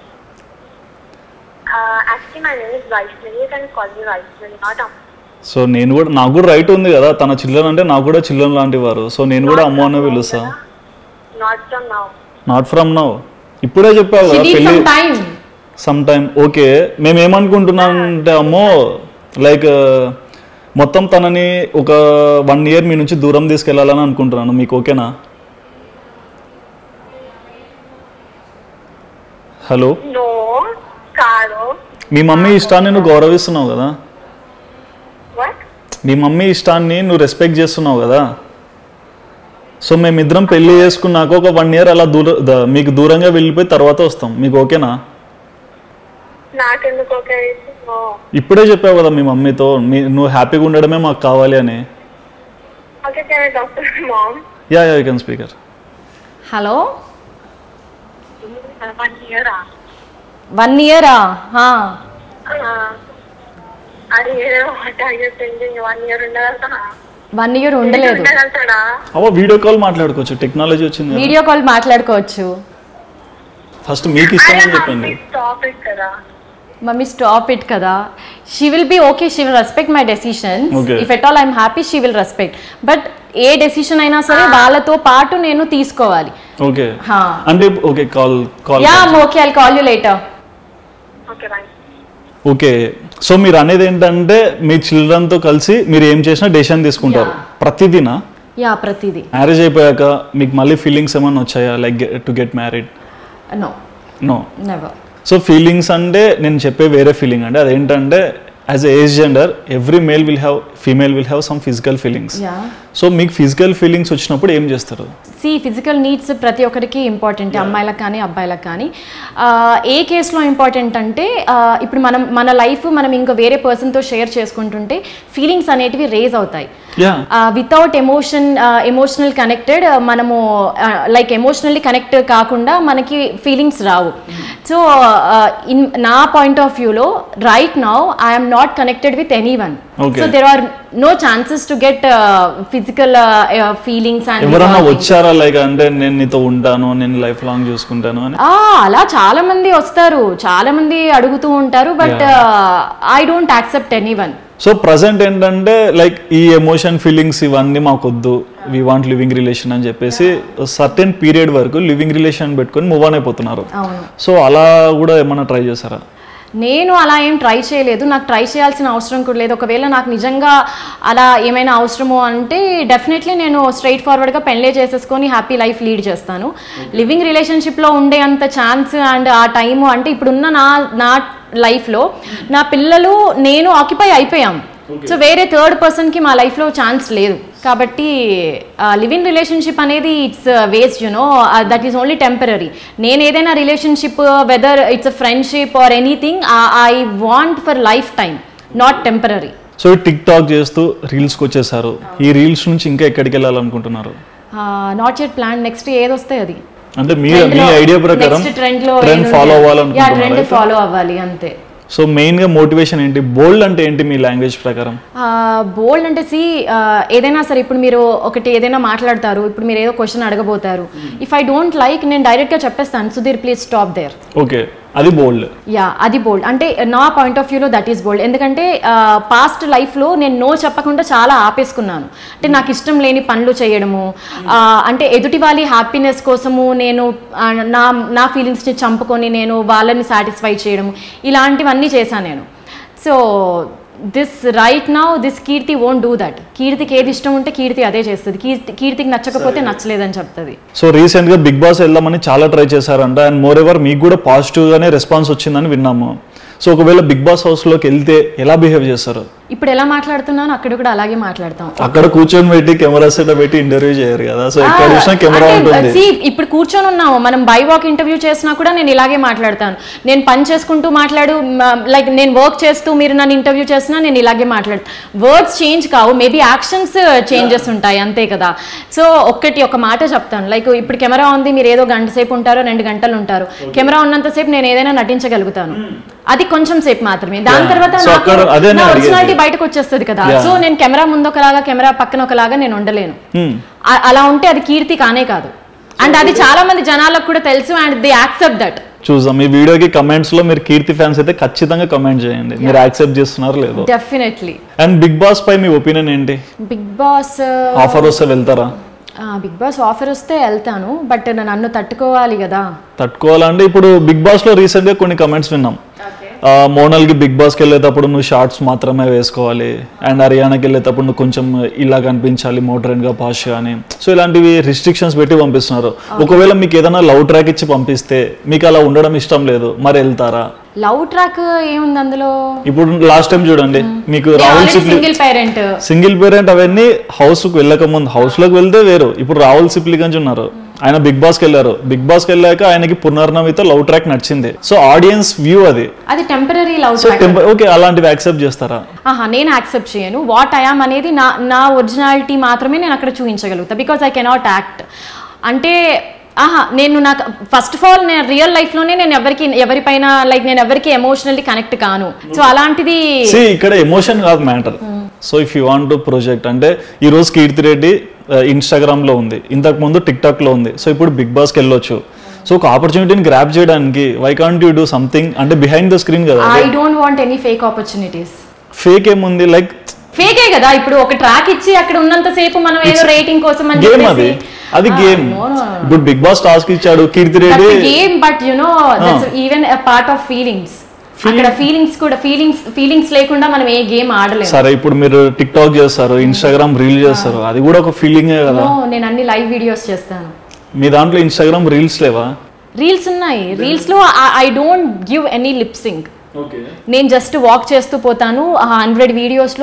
Actually, my name is Vaishnavi. You can call me Vaishnavi, not Ammu. So నాకు కూడా right ఉంది కదా, తన children అంటే నాకు కూడా చిల్డ్రన్ లాంటి వారు. సో నేను కూడా అమ్ము అనే పిలుస్తా. Not from now. Not from now. ఇప్పుడే చెప్పావు కదా పెళ్లి సమ్ టైమ్. ఓకే, మేము ఏమనుకుంటున్నాం అంటే అమ్మో, లైక్ మొత్తం తనని ఒక 1 year మీ నుంచి దూరం తీసుకెళ్లాలని అనుకుంటున్నాను. మీకు ఓకేనా? Hello, No, Karo. మీ మమ్మీ ఇష్టాన్ని నువ్వు గౌరవిస్తున్నావు కదా, What? మీ మమ్మీ ఇష్టాన్ని నువ్వు రెస్పెక్ట్ చేస్తున్నావు కదా. సో మేమిద్దరం పెళ్లి చేసుకున్నాక ఒక 1 year అలా మీకు దూరంగా వెళ్ళిపోయి తర్వాత వస్తాం. మీకు ఓకేనా? నాకెందుకు ఓకే? ఇప్పుడే చెప్పావు కదా మీ మమ్మీతో, నువ్వు హ్యాపీగా ఉండడమే మాకు కావాలి అని. Okay, can I talk to my mom? Yeah you can speaker. Hello, 1 year. 1 year? అది what are you thinking? 1 year ఉండగలుగుతానా? 1 year ఉండలేదు. ఉండగలుగుతాడా? వీడియో కాల్ మాట్లాడుకోవచ్చు, టెక్నాలజీ వచ్చింది. వీడియో కాల్ మాట్లాడుకోవచ్చు. ఫస్ట్ మీకు ఇష్టమని చెప్పండి. Stop it కదా. మమ్మీ స్టాప్ ఇట్ కదా. She will be okay, she will respect my decisions. Okay. If at all I'm happy she will respect. But a decision అయినా సరే వాళ్ళతో పాటు నేను తీసుకోవాలి. ఓకే అంటే okay, call yeah okay, I'll call you later. Okay, bye. Okay, so మీరు అనేది ఏంటంటే మీ చిల్డ్రన్తో కలిసి మీరు ఏం చేసినా డెసిషన్ తీసుకుంటారు ప్రతిదినా? యా, ప్రతిదీ. మ్యారేజ్ అయిపోయాక మీకు మళ్ళీ ఫీలింగ్స్ ఏమైనా వచ్చాయా, like to get married? No no, never. So feelings అంటే నేను చెప్పే వేరే ఫీలింగ్ అండి. అదేంటంటే as age gender every male will have, female will have some physical feelings. So మీకు ఫిజికల్ ఫీలింగ్స్ వచ్చినప్పుడు ఏం చేస్తారు? ఫిజికల్ నీడ్స్ ప్రతి ఒక్కరికి ఇంపార్టెంట్, అమ్మాయిలకు కానీ అబ్బాయిలకు కానీ. ఏ కేసులో ఇంపార్టెంట్ అంటే ఇప్పుడు మన లైఫ్ మనం ఇంకా వేరే పర్సన్తో షేర్ చేసుకుంటుంటే ఫీలింగ్స్ అనేటివి రేజ్ అవుతాయి. వితౌట్ ఎమోషనల్ కనెక్టెడ్ మనము లైక్ ఎమోషనల్లీ కనెక్ట్ కాకుండా మనకి ఫీలింగ్స్ రావు. సో ఇన్ నా పాయింట్ ఆఫ్ వ్యూలో right now I'm not connected with any one. So there are no chances to get physical feelings. ఎవరన్నా వచ్చారా లైక్ అంటే నేను నీతో ఉంటాను, నేను లైఫ్ లాంగ్ చూసుకుంటాను అని? అలా చాలా మంది వస్తారు, చాలా మంది అడుగుతూ ఉంటారు, but I don't accept any one. So present ఏంటంటే లైక్ ఈ ఎమోషన్ ఫీలింగ్స్ ఇవన్నీ మాకొద్దు, వీ వాంట్ లివింగ్ రిలేషన్ అని చెప్పేసి సర్టెన్ పీరియడ్ వరకు లివింగ్ రిలేషన్ పెట్టుకొని మూవ్ ఆన్ అయిపోతున్నారు. సో అలా కూడా ఏమన్నా ట్రై చేశారా? నేను అలా ఏం ట్రై చేయలేదు, నాకు ట్రై చేయాల్సిన అవసరం కూడా లేదు. ఒకవేళ నాకు నిజంగా అలా ఏమైనా అవసరమో అంటే డెఫినెట్లీ నేను స్ట్రైట్ ఫార్వర్డ్గా పెళ్ళే చేసేసుకొని హ్యాపీ లైఫ్ లీడ్ చేస్తాను. లివింగ్ రిలేషన్షిప్లో ఉండే అంత ఛాన్స్ అండ్ ఆ టైము అంటే ఇప్పుడున్న నా లైఫ్లో నా పిల్లలు నేను ఆక్యుపై అయిపోయాం. సో వేరే థర్డ్ పర్సన్కి మా లైఫ్లో ఛాన్స్ లేదు. కాబట్టి లివ్ ఇన్ రిలేషన్షిప్ అనేది it's waste you know, that is only temporary. నేను ఏదైనా relationship whether it's a friendship or anything, I want for lifetime, not temporary. So TikTok చేస్తూ రీల్స్కి వచ్చేసారు. ఈ రీల్స్ నుంచి ఇంకా ఎక్కడికి వెళ్ళాలనుకుంటున్నారు? Not yet plan. నెక్స్ట్ ఏదొస్తే అది, అంటే మీ ఐడియా ప్రకారం ట్రెండ్ ఫాలో అవ్వాలనుకుంటున్నారు? ట్రెండ్ ఫాలో అవ్వాలి అంతే. సో మెయిన్గా మోటివేషన్ ఏంటి? బోల్డ్ అంటే ఏంటి మీ లాంగ్వేజ్ ప్రకారం? బోల్డ్ అంటే ఏదైనా సరే, ఇప్పుడు మీరు ఒకటి ఏదైనా మాట్లాడతారు, ఇప్పుడు మీరు ఏదో క్వశ్చన్ అడగబోతారు, ఇఫ్ ఐ డోంట్ లైక్ నేను డైరెక్ట్గా చెప్పేస్తాను, Sudheer please stop there. Okay, అది బోల్డ్. యా, అది బోల్డ్. అంటే నా పాయింట్ ఆఫ్ వ్యూలో దట్ ఈస్ బోల్డ్. ఎందుకంటే పాస్ట్ లైఫ్లో నేను నో చెప్పకుండా చాలా ఆపేసుకున్నాను. అంటే నాకు ఇష్టం లేని పనులు చేయడము, అంటే ఎదుటి వాళ్ళ హ్యాపీనెస్ కోసము నేను నా ఫీలింగ్స్ని చంపుకొని నేను వాళ్ళని సాటిస్ఫై చేయడము, ఇలాంటివన్నీ చేశాను నేను. So this right now this Keerthi won't do that. కీర్తికి ఏది ఇష్టం ఉంటే కీర్తి అదే చేస్తుంది, కీర్తికి నచ్చకపోతే నచ్చలేదని చెప్తుంది. సో రీసెంట్గా బిగ్ బాస్ వెళ్దామని చాలా ట్రై చేశారంట, అండ్ మోర్ ఎవర్ మీకు కూడా పాజిటివ్గానే రెస్పాన్స్ వచ్చిందని విన్నాము. సో ఒకవేళ బిగ్ బాస్ హౌస్లోకి వెళ్తే ఎలా బిహేవ్ చేస్తారు? ఇప్పుడు ఎలా మాట్లాడుతున్నాను అక్కడ కూడా అలాగే మాట్లాడతాం. అక్కడ కూర్చొని పెట్టి కెమెరా సెట్ పెట్టి ఇంటర్వ్యూ చేయరు కదా, సో ఎక్కడ చూసినా కెమెరా ఉంటుంది. ఇప్పుడు కూర్చొని ఉన్నాము మనం, బై వాక్ ఇంటర్వ్యూ చేసినా కూడా నేను ఇలాగే మాట్లాడతాను. నేను పని చేసుకుంటూ మాట్లాడు, లైక్ నేను వర్క్ చేస్తూ మీరు నన్ను ఇంటర్వ్యూ చేసినా నేను ఇలాగే మాట్లాడతాను. వర్డ్స్ చేంజ్ కావు, మేబీ యాక్షన్స్ చేంజెస్ ఉంటాయి అంతే కదా. సో ఒక మాట చెప్తాను, లైక్ ఇప్పుడు కెమెరా ఉంది, మీరు ఏదో గంట సేపు ఉంటారో 2 గంటలు ఉంటారు, కెమెరా ఉన్నంతసేపు నేను ఏదైనా నటించగలుగుతాను, అది కొంచెం సేపు మాత్రమే. దాని తర్వాత నా ఒరిజినాలిటీ బయటకు వచ్చేస్తుంది కదా. సో నేను కెమెరా ముందు ఒకలాగా, కెమెరా పక్కన ఒకలాగా నేను ఉండలేను. అలా ఉంటే అది కీర్తి కానే కాదు. అండ్ అది చాలా మంది జనాలకు కూడా తెలుసు, అండ్ దే యాక్సెప్ట్ దట్. చూద్దాం ఈ వీడియోకి కమెంట్స్ లో మీరు కీర్తి ఫ్యాన్స్ అయితే ఖచ్చితంగా కమెంట్ చేయండి, మీరు యాక్సెప్ట్ చేస్తున్నారు లేదో. డెఫినెట్లీ. అండ్ బిగ్ బాస్ పై మీ ఒపీనియన్ ఏంటి? బిగ్ బాస్ ఆఫర్ వస్తే వెళ్తారా? బిగ్ బాస్ ఆఫర్ వస్తే వెళ్తాను, బట్ నన్ను తట్టుకోవాలి కదా. తట్టుకోవాలంటే ఇప్పుడు బిగ్ బాస్ లో రీసెంట్ గా కొన్ని కమెంట్స్ విన్నాం. మోనల్కి బిగ్ బాస్కి వెళ్ళేటప్పుడు నువ్వు షార్ట్స్ మాత్రమే వేసుకోవాలి, అండ్ హర్యానాకి వెళ్ళేటప్పుడు నువ్వు కొంచెం ఇలా కనిపించాలి మోడర్న్గా పాష్గా అని. సో ఇలాంటివి రిస్ట్రిక్షన్స్ పెట్టి పంపిస్తున్నారు. ఒకవేళ మీకు ఏదైనా లవ్ ట్రాక్ ఇచ్చి పంపిస్తే మీకు అలా ఉండడం ఇష్టం లేదు, మరి వెళ్తారా? లవ్ ట్రాక్ ఏముంది అందులో? ఇప్పుడు లాస్ట్ టైం చూడండి మీకు రాహుల్ సింగిల్ పేరెంట్ అవన్నీ హౌస్కి వెళ్ళక ముందు, హౌస్లోకి వెళ్తే వేరు. ఇప్పుడు రాహుల్ సిప్లిగంజ్ ఉన్నారు, ఆయన బిగ్ బాస్కి వెళ్ళారు. బిగ్ బాస్కి వెళ్ళాక ఆయనకి పునర్నవితో లవ్ ట్రాక్ నచ్చింది. సో ఆడియన్స్ వ్యూ అది టెంపరరీ లవ్ ట్రాక్. ఓకే, అలాంటివి యాక్సెప్ట్ చేస్తారా? నేను యాక్సెప్ట్ చేయను. వాట్ ఐ యామ్ అనేది నా ఒరిజినాలిటీ మాత్రమే నేను అక్కడ చూపించగలుగుతా, బికాజ్ ఐ కెనాట్ యాక్ట్. అంటే నేను నాకు ఫస్ట్ ఆఫ్ ఆల్ నేను రియల్ లైఫ్ లోనే నేను ఎవరిపైన లైక్ నేను ఎవరికి ఎమోషనల్లీ కనెక్ట్ కాను. సో అలాంటిది ఇక్కడ ఎమోషన్ కాదు matter. So if you want to project అంటే ఈ రోజు కీర్తి రెడ్డి ఇన్స్టాగ్రామ్ లో ఉంది, ఇంతకు ముందు టిక్ టాక్ లో ఉంది, సో ఇప్పుడు బిగ్ బాస్కి వెళ్ళొచ్చు. సో ఒక ఆపర్చునిటీని గ్రాప్ చేయడానికి why can't you do something అంటే బిహైండ్ ద స్క్రీన్ కదా. I don't want any fake opportunities. Fake ఏముంది, లైక్ ఫేకే కదా. ఇప్పుడు ఒక ట్రాక్ ఇచ్చి అక్కడ ఉన్నంత సేపు మనం ఏదో రేటింగ్ కోసం అని చెప్పేసి అది గేమ్. ఇప్పుడు బిగ్ బాస్ టాస్క్ ఇచ్చాడు Keerthi Reddy, game, but you know that's even a part of feelings. అక్కడ ఫీలింగ్స్ కూడా ఫీలింగ్స్ లేకుండా మనం ఏ గేమ్ ఆడలేము. సరే ఇప్పుడు మీరు టిక్ టాక్ చేస్తారు, ఇన్స్టాగ్రామ్ రీల్ చేస్తారు, అది కూడా ఒక ఫీలింగే కదా. నేను అన్ని లైవ్ వీడియోస్ చేస్తాను. మీ దాంట్లో ఇన్స్టాగ్రామ్ రీల్స్ లేవా? రీల్స్ ఉన్నాయి. రీల్స్ లో I don't give any lip sync. నేను జస్ట్ వాక్ చేస్తూ పోతాను. 100 వీడియోస్లో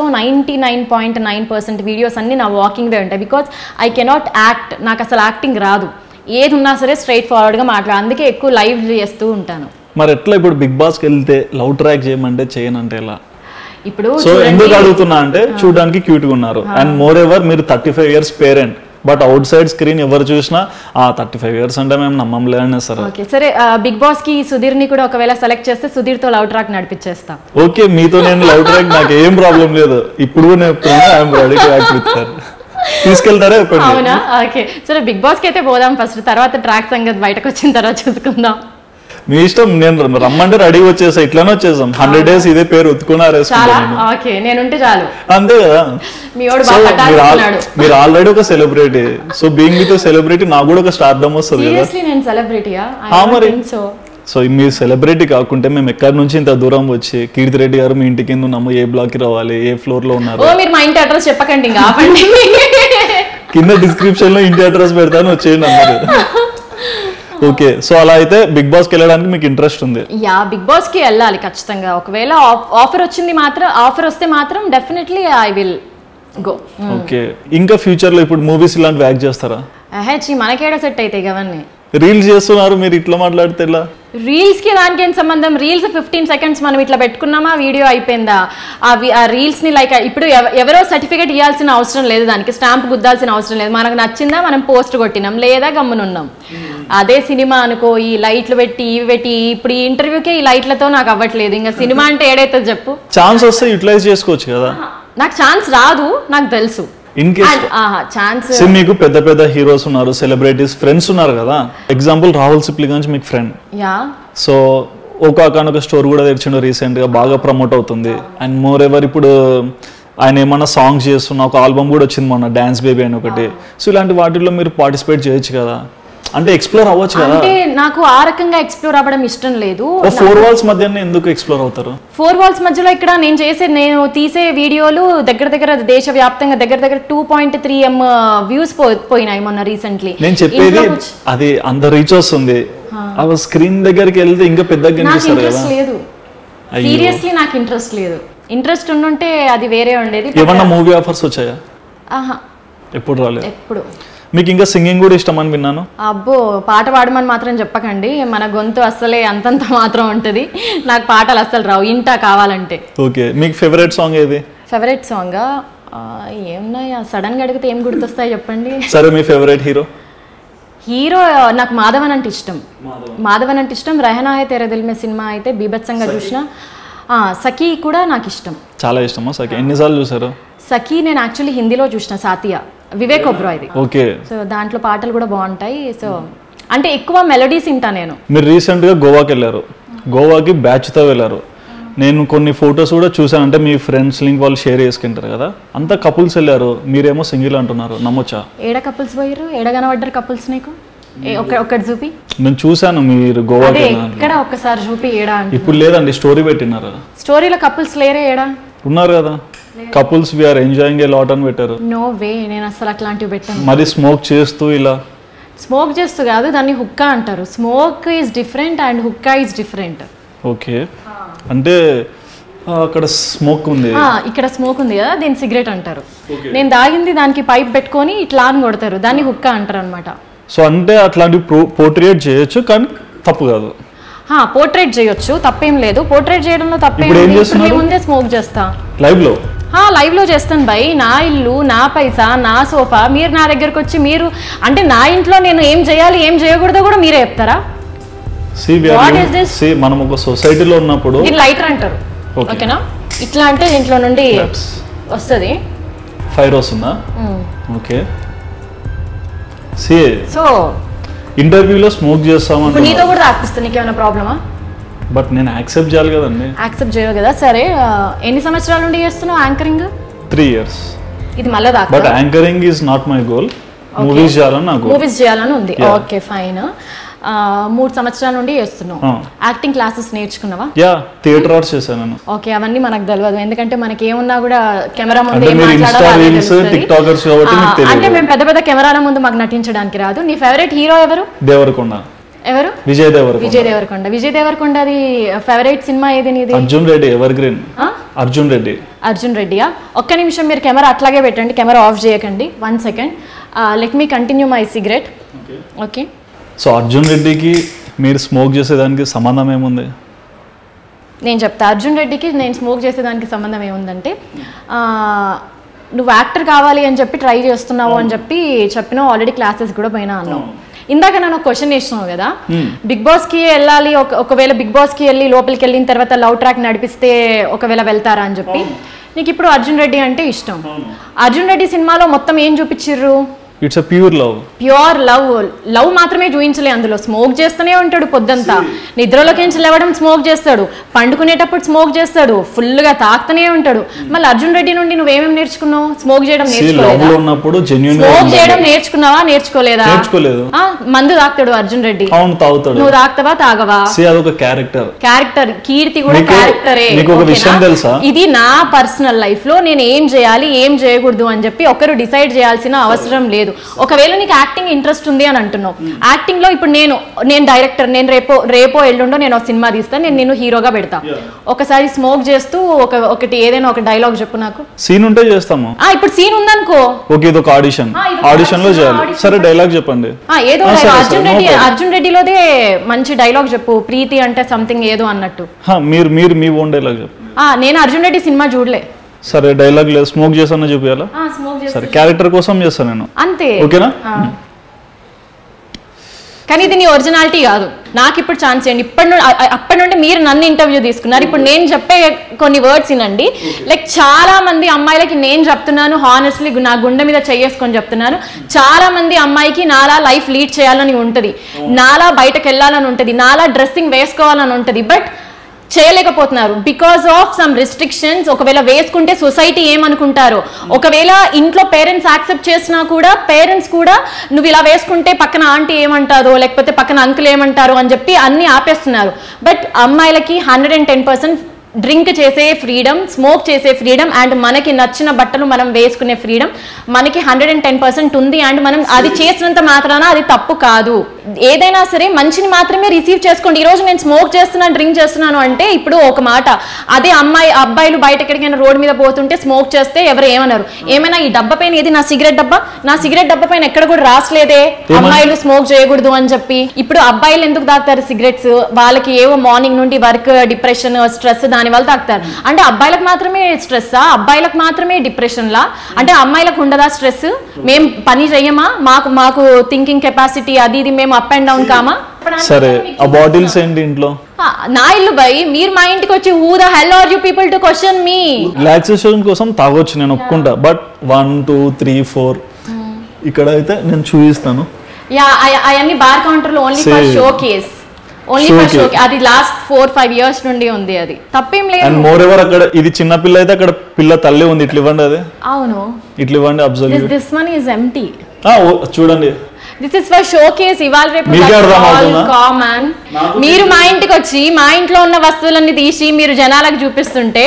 99.9% వీడియోస్ అన్ని నా వాకింగ్వే ఉంటాయి, బికాజ్ ఐ కెనాట్ యాక్ట్. నాకు అసలు యాక్టింగ్ రాదు. ఏది ఉన్నా సరే స్ట్రైట్ ఫార్వర్డ్గా మాట్లాడు, అందుకే ఎక్కువ లైవ్ చేస్తూ ఉంటాను. మరి ఎట్లా ఇప్పుడు బిగ్ బాస్కి వెళ్తే లవ్ ట్రాక్ చేయమంటే చేయనంటే ఎలా? ఇప్పుడు సో ఎందుకు అడుగుతున్నా అంటే చూడడానికి క్యూట్గా ఉన్నారు, అండ్ మోర్ ఎవర్ మీరు 35 years parent, but outside screen ఎవరు చూసినా 35 years అంటే మేము నమ్మలే అనేస్తారు. ఓకే సరే, బిగ్ బాస్ కి సుధీర్ ని కూడా ఒకవేళ సెలెక్ట్ చేస్తే సుధీర్ తో లవ్ ట్రాక్ నడిపించేస్తా. ఓకే, మీతో నేను లవ్ ట్రాక్ నాకు ఏం ప్రాబ్లం లేదు. ఇప్పుడు తీసుకెళ్తారా? అవునా? ఓకే సరే, బిగ్ బాస్ కి అయితే పోదాం ఫస్ట్, తర్వాత ట్రాక్ సంగతి బయటకు వచ్చిన తర్వాత చూసుకుందాం. మీ ఇష్టం, నేను రమ్మంటే రెడీ వచ్చేసా, ఇట్లానే వచ్చేసాం. 100 days ఇదే పేరు ఉత్తుకున్నారు, నేనుంటే చాలు, అంతే కదా. మీరు ఆల్రెడీ ఒక celebrity, so being with celebrity నాకు కూడా ఒక స్టార్డమ్ వస్తుంది కదా మరి. సో మీరు సెలబ్రిటీ కాకుంటే మేము ఎక్కడి నుంచి ఇంత దూరం వచ్చి కీర్తి రెడ్డి గారు మీ ఇంటి కింద ఉన్నాము, ఏ బ్లాక్ కి రావాలి, ఏ ఫ్లోర్ లో ఉన్నారు? మీరు మా ఇంటి అడ్రస్ చెప్పకండి, కింద డిస్క్రిప్షన్ లో ఇంటి అడ్రస్ పెడతాను, వచ్చేయండి అన్నారు. ఓకే, సో అలా అయితే బిగ్ బాస్కి వెళ్ళడానికి మీకు ఇంట్రెస్ట్ ఉంది? యా, బిగ్ బాస్కి వెళ్ళాలి ఖచ్చితంగా. ఒకవేళ ఆఫర్ వస్తే మాత్రం definitely I will go. Okay, ఇంకా ఫ్యూచర్ లో ఇప్పుడు మూవీస్ ఇలాంటివి యాక్ట్ చేస్తారా? మనకేడా సెట్ అవుతాయి అవన్నీ. రీల్స్ చేస్తున్నారు మీరు, ఇట్లా మాట్లాడితే ఎలా? రీల్స్ కి దానికి ఏం సంబంధం? రీల్స్ 15 seconds మనం ఇట్లా పెట్టుకున్నామా, వీడియో అయిపోయిందా? ఆ రీల్స్ ని లైక్ ఇప్పుడు ఎవరో సర్టిఫికేట్ ఇవ్వాల్సిన అవసరం లేదు, దానికి స్టాంప్ గుద్దాల్సిన అవసరం లేదు. మనకు నచ్చిందా మనం పోస్ట్ కొట్టినాం, లేదా గమ్మునున్నాం. అదే సినిమా అనుకో, ఈ లైట్లు పెట్టి ఇవి పెట్టి, ఇప్పుడు ఈ ఇంటర్వ్యూకే ఈ లైట్లతో నాకు అవ్వట్లేదు. ఇంకా సినిమా అంటే ఏడైతుంది చెప్పు? ఛాన్స్ వస్తే యూటిలైజ్ చేసుకోవచ్చు కదా. నాకు ఛాన్స్ రాదు, నాకు తెలుసు. ఇన్ కేస్ ఛాన్స్ మీకు పెద్ద పెద్ద హీరోస్ ఉన్నారు, సెలబ్రిటీస్ ఫ్రెండ్స్ ఉన్నారు కదా. ఎగ్జాంపుల్ రాహుల్ సిప్లిగంజ్ మీకు ఫ్రెండ్. యా. సో ఒక స్టోర్ కూడా తెచ్చిండు రీసెంట్ గా, బాగా ప్రమోట్ అవుతుంది. అండ్ మోర్ ఎవర్ ఇప్పుడు ఆయన ఏమన్నా సాంగ్స్ చేస్తున్నా, ఒక ఆల్బమ్ కూడా వచ్చింది మొన్న, డాన్స్ బేబీ అని ఒకటి. సో ఇలాంటి వాటిల్లో మీరు పార్టిసిపేట్ చేయొచ్చు కదా, అంటే ఎక్స్ప్లోర్ అవ్వచ్చు కదా. అంటే నాకు ఆ రకంగా ఎక్స్ప్లోర్ అవ్వడం ఇష్టం లేదు. 4 walls మధ్యనే ఎందుకు ఎక్స్ప్లోర్ అవుతారు? 4 walls మధ్యలో ఇక్కడ నేను తీసే వీడియోలు దగ్గర దేశవ్యాప్తంగా దగ్గర 2.3 M వ్యూస్ పోయినాయి మొన్న రీసెంట్లీ. నేను చెప్పేది అది అంత రీచ్ వస్తుంది, ఆ స్క్రీన్ దగ్గరికి వెళ్తే ఇంకా పెద్దగా కనిపిస్తారు కదా. లేదు, సీరియస్లీ నాకు ఇంట్రెస్ట్ లేదు. ఇంట్రెస్ట్ ఉండుంటే అది వేరే ఉండేది. ఏమన్నా మూవీ ఆఫర్స్ వచ్చాయా? ఎప్పుడు రాలేదు. ఎప్పుడు. మీకు ఇంకా సింగింగ్ కూడా ఇష్టం అని విన్నాను. అబ్బో, పాట పాడమని మాత్రం చెప్పకండి, మన గొంతు అస్సలే అంతంత మాత్రం ఉంటుంది. నాకు పాటలు అస్సలు రావు, ఇంటా కావాలంటే. ఓకే, మీకు ఫేవరెట్ సాంగ్ ఏది? ఫేవరెట్ సాంగ్ ఏమున్నాయా, సడన్ గా అడిగితే ఏం గుర్తొస్తాయి చెప్పండి. సరే, మీ ఫేవరెట్ హీరో? హీరో నాకు మాధవన్ అంటే ఇష్టం. రెహనా హై తెరే దిల్ మే సినిమా అయితే బీభత్సంగా చూసిన. సఖీ కూడా నాకు ఇష్టం, చాలా ఇష్టమా సఖీ? ఎన్నిసార్లు చూసారు సఖీ? నేను యాక్చువల్లీ హిందీలో చూసిన, సాతియా, వివేక్ ఒబ్రాయ్ ది. ఓకే. సో దాంట్లో పాటలు కూడా బాగుంటాయి. సో అంటే ఎక్కువ మెలోడీస్ వింటా నేను. మీరు రీసెంట్ గా గోవాకి వెళ్ళారు, గోవాకి బ్యాచ్ తో వెళ్ళారు. నేను కొన్ని ఫొటోస్ కూడా చూసాను, అంటే మీ ఫ్రెండ్స్ లింక్ వాళ్ళు షేర్ చేసుకుంటారు కదా, అంతా కపుల్స్ వెళ్ళారు, మీరేమో సింగిల్ అంటున్నారు, నమ్మొచ్చా? ఏడ కపుల్స్ పోయారు? ఏడ కనబడ్డారు కపుల్స్ నీకు? ఒకటి చూపి. నేను చూసాను మీరు గోవాకి ఇక్కడ ఒక్కసారి చూపి. ఏడా? ఇప్పుడు లేదండి, స్టోరీ పెట్టినారు. స్టోరీలో కపుల్స్ లేరే? ఏడా ఉన్నారు కదా couples, we are enjoying a lot అని పెట్టారు. నో వే, నేను అసలు అట్లాంటివి పెట్టాను. మరి స్మోక్ చేస్తూ ఇలా? స్మోక్ చేస్తూ కాదు, దాన్ని హుక్కా అంటారు. Smoke is different and hookah is different. Okay, అంటే అక్కడ స్మోక్ ఉంది, ఇక్కడ స్మోక్ ఉంది కదా, దీన్ని సిగరెట్ అంటారు. నేను దాగింది దానికి పైప్ పెట్టుకొని ఇట్లా అని కొడతారు, దాన్ని హుక్కా అంటారు అనమాట. సో అంటే అట్లాంటి పోర్ట్రేట్ చేయొచ్చు, కానీ తప్పు కాదు. పోర్ట్రేట్ చేయొచ్చు, తప్పేం లేదు. పోర్ట్రేట్ చేయడంలో తప్పేం ముందే స్మోక్ చేస్తా లైవ్ లో చేస్తాను బై. నా ఇల్లు, నా పైసా, నా సోఫా. మీరు నా దగ్గరకు వచ్చి మీరు అంటే నా ఇంట్లో నేను ఏం చేయాలి ఏం చేయకూడదో కూడా మీరే చెప్తారా? మనం ఒక సొసైటీలో ఉన్నప్పుడు లైటర్ అంటారు, ఓకేనా? ఇట్లా అంటే ఇంట్లో నుండి వస్తుంది, ఫైర్ వస్తుందా? ఓకే. సో ఇంటర్వ్యూలో స్మోక్ చేస్తామని నీతో కూడా రాపిస్తా, నీకేమైనా ప్రాబ్లమా? బట్ నేను యాక్సెప్ట్ చేయాలి కదండి. యాక్సెప్ట్ చేయవు కదా. సరే, ఎన్ని సంవత్సరాల నుండి చేస్తున్నావు యాంకరింగ్? 3 years. ఇది మళ్ళీ దాకా. But anchoring is not my goal. Movies చేయాలని నాకు, మూవీస్ చేయాలని ఉంది. Okay fine. 3 సంవత్సరాల నుండి చేస్తున్నావు. యాక్టింగ్ క్లాసెస్ నేర్చుకున్నావా? యా, థియేటర్ ఆర్ట్స్ చేశాను నేను. ఓకే, అవన్నీ మనకు తెలియదు, ఎందుకంటే మనకి ఏమున్నా కూడా కెమెరా ముందు అంటే మేము పెద్ద కెమెరాల ముందు మాకు నటించడానికి రాదు. నీ ఫేవరెట్ హీరో ఎవరు? దేవరకొండ. ఎవరు? విజయ్ దేవరకొండ. విజయ్ దేవరకొండది ఫేవరెట్ సినిమా ఏది నీది? Arjun Reddy, evergreen. అర్జున్ రెడ్డియా? ఒక్క నిమిషం మీరు కెమెరా అట్లాగే పెట్టండి, కెమెరా ఆఫ్ చేయకండి. 1 second. Let me continue my cigarette. Okay. So Arjun రెడ్డికి మీరు స్మోక్ చేసేదానికి సంబంధం ఏముంది? నేను చెప్తా. అర్జున్ రెడ్డికి నేను స్మోక్ చేసేదానికి సంబంధం ఏముందంటే, నువ్వు యాక్టర్ కావాలి అని చెప్పి ట్రై చేస్తున్నావు అని చెప్పినావు, ఆల్రెడీ క్లాసెస్ కూడా పోయినా అన్నావు. ఇందాక నన్ను క్వశ్చన్ వేసినావు కదా, బిగ్ బాస్కి వెళ్ళాలి, ఒకవేళ బిగ్ బాస్కి వెళ్ళి లోపలికి వెళ్ళిన తర్వాత లవ్ ట్రాక్ నడిపిస్తే ఒకవేళ వెళ్తారా అని చెప్పి. నీకు ఇప్పుడు అర్జున్ రెడ్డి అంటే ఇష్టం. అర్జున్ రెడ్డి సినిమాలో మొత్తం ఏం చూపించిర్రు? ఇట్స్ ప్యూర్ లవ్ మాత్రమే చూపించలే, అందులో స్మోక్ చేస్తూనే ఉంటాడు పొద్దంతా. నిద్రలోకి లేవడం స్మోక్ చేస్తాడు, పండుకునేటప్పుడు స్మోక్ చేస్తాడు, ఫుల్ గా తాకుతూనే ఉంటాడు. మళ్ళీ అర్జున్ రెడ్డి నుండి నువ్వేమేమి నేర్చుకున్నావు? స్మోక్ చేయడం నేర్చుకున్నావా? నేర్చుకోలేదా? మందు తాకుతాడు అర్జున్ రెడ్డి, నువ్వు తాగుతావా? తాగవా? క్యారెక్టర్. కీర్తి కూడా క్యారెక్టరే. ఇది నా పర్సనల్ లైఫ్ లో నేను ఏం చేయాలి ఏం చేయకూడదు అని చెప్పి ఒకరు డిసైడ్ చేయాల్సిన అవసరం లేదు. లేదు. ఒకవేళ నీకు యాక్టింగ్ ఇంట్రెస్ట్ ఉంది అని అంటున్నావు, యాక్టింగ్ లో ఇప్పుడు నేను డైరెక్టర్, నేను రేపో ఎల్లుండో నేను ఒక సినిమా తీస్తాను, నేను నిన్ను హీరోగా పెడతా. ఒకసారి స్మోక్ చేస్తూ ఒకటి ఏదైనా ఒక డైలాగ్ చెప్పు నాకు. సీన్ ఉంటే చేస్తాము. ఇప్పుడు సీన్ ఉందనుకో, ఓకే ఇది ఒక ఆడిషన్ లో చేయాలి. సరే డైలాగ్ చెప్పండి. ఏదో అర్జున్ రెడ్డిలోదే మంచి డైలాగ్ చెప్పు. ప్రీతి అంటే సంథింగ్ ఏదో అన్నట్టు. మీరు మీ ఓన్ డైలాగ్ చెప్పు. నేను అర్జున్ రెడ్డి సినిమా చూడలే. సరే డైలాగ్ లేదు, స్మోక్ చేసానో చూపించాలా? సరే క్యారెక్టర్ కోసం చేస్తాను నేను, అంతే. ఓకేనా? కానీ ఇది నీ ఒరిజినాలిటీ కాదు. నాకు ఇప్పుడు ఛాన్స్ ఇవ్వండి. అప్పటి నుండి మీరు నన్ను ఇంటర్వ్యూ తీసుకున్నారు. ఇప్పుడు నేను చెప్పే కొన్ని వర్డ్స్ వినండి. లైక్ చాలా మంది అమ్మాయిలకి నేను చెప్తున్నాను, హానెస్ట్లీ నా గుండె మీద చేసుకొని చెప్తున్నాను, చాలా మంది అమ్మాయికి నాలా లైఫ్ లీడ్ చేయాలని ఉంటుంది, నాలా బయటకు వెళ్ళాలని ఉంటుంది, నాలా డ్రెస్సింగ్ వేసుకోవాలని ఉంటుంది, బట్ చేయలేకపోతున్నారు బికాస్ ఆఫ్ సమ్ రిస్ట్రిక్షన్స్. ఒకవేళ వేసుకుంటే సొసైటీ ఏమనుకుంటారో, ఒకవేళ ఇంట్లో పేరెంట్స్ యాక్సెప్ట్ చేసినా కూడా పేరెంట్స్ కూడా నువ్వు ఇలా వేసుకుంటే పక్కన ఆంటీ ఏమంటారో లేకపోతే పక్కన అంకుల్ ఏమంటారో అని చెప్పి అన్ని ఆపేస్తున్నారు. బట్ అమ్మాయిలకి 110% డ్రింక్ చేసే ఫ్రీడమ్, స్మోక్ చేసే ఫ్రీడమ్, అండ్ మనకి నచ్చిన బట్టలు మనం వేసుకునే ఫ్రీడమ్ మనకి 110% ఉంది. అండ్ మనం అది చేసినంత మాత్రాన అది తప్పు కాదు. ఏదైనా సరే మంచిని మాత్రమే రిసీవ్ చేసుకోండి. ఈరోజు నేను స్మోక్ చేస్తున్నాను, డ్రింక్ చేస్తున్నాను అంటే ఇప్పుడు ఒక మాట, అదే అబ్బాయిలు బయట ఎక్కడికైనా రోడ్ మీద పోతుంటే స్మోక్ చేస్తే ఎవరు ఏమన్నారు? ఏమైనా ఈ డబ్బా పైన ఏది నా సిగరెట్ డబ్బా పైన ఎక్కడ కూడా రాసలేదే అమ్మాయిలు స్మోక్ చేయకూడదు అని చెప్పి. ఇప్పుడు అబ్బాయిలు ఎందుకు తాగుతారు సిగరెట్స్? వాళ్ళకి ఏవో మార్నింగ్ నుండి వర్క్, డిప్రెషన్, స్ట్రెస్ దాని వల్ల తాగుతారు. అంటే అబ్బాయిలకు మాత్రమే స్ట్రెస్సా? అబ్బాయిలకు మాత్రమే డిప్రెషన్ లా? అంటే అమ్మాయిలకు ఉండదా స్ట్రెస్? మేము పని చెయ్యమా? మాకు థింకింగ్ కెపాసిటీ అది ఇది మేము అప్ అండ్ డౌన్ కామా? సరే ఆ బాటిల్స్ ఏంటి ఇంట్లో? నా ఇల్లు బై, మీరు మా ఇంటికి వచ్చి who the hell are you people to question me? Relaxation కోసం తాగొచ్చు, నేను ఒప్పుకుంటా. బట్ 1 2 3 4 ఇక్కడ అయితే నేను చూపిస్తాను. అవన్నీ బార్ కౌంటర్ లో only for showcase, only for show. అది లాస్ట్ 4-5 years నుండి ఉంది, అది తప్పేం లేదు. అండ్ మోర్ ఎవర్ అక్కడ ఇది చిన్న పిల్ల అయితే అక్కడ పిల్ల తల్లి ఉంది. ఇట్లా ఇవ్వండి, అదే అవును ఇట్లా ఇవ్వండి. Observe, this one is empty. చూడండి, this is for showcase. ఇవాళ రేపు కామన్. మీరు మా ఇంటికి వచ్చి మా ఇంట్లో ఉన్న వస్తువులన్నీ తీసి మీరు జనాలకు చూపిస్తుంటే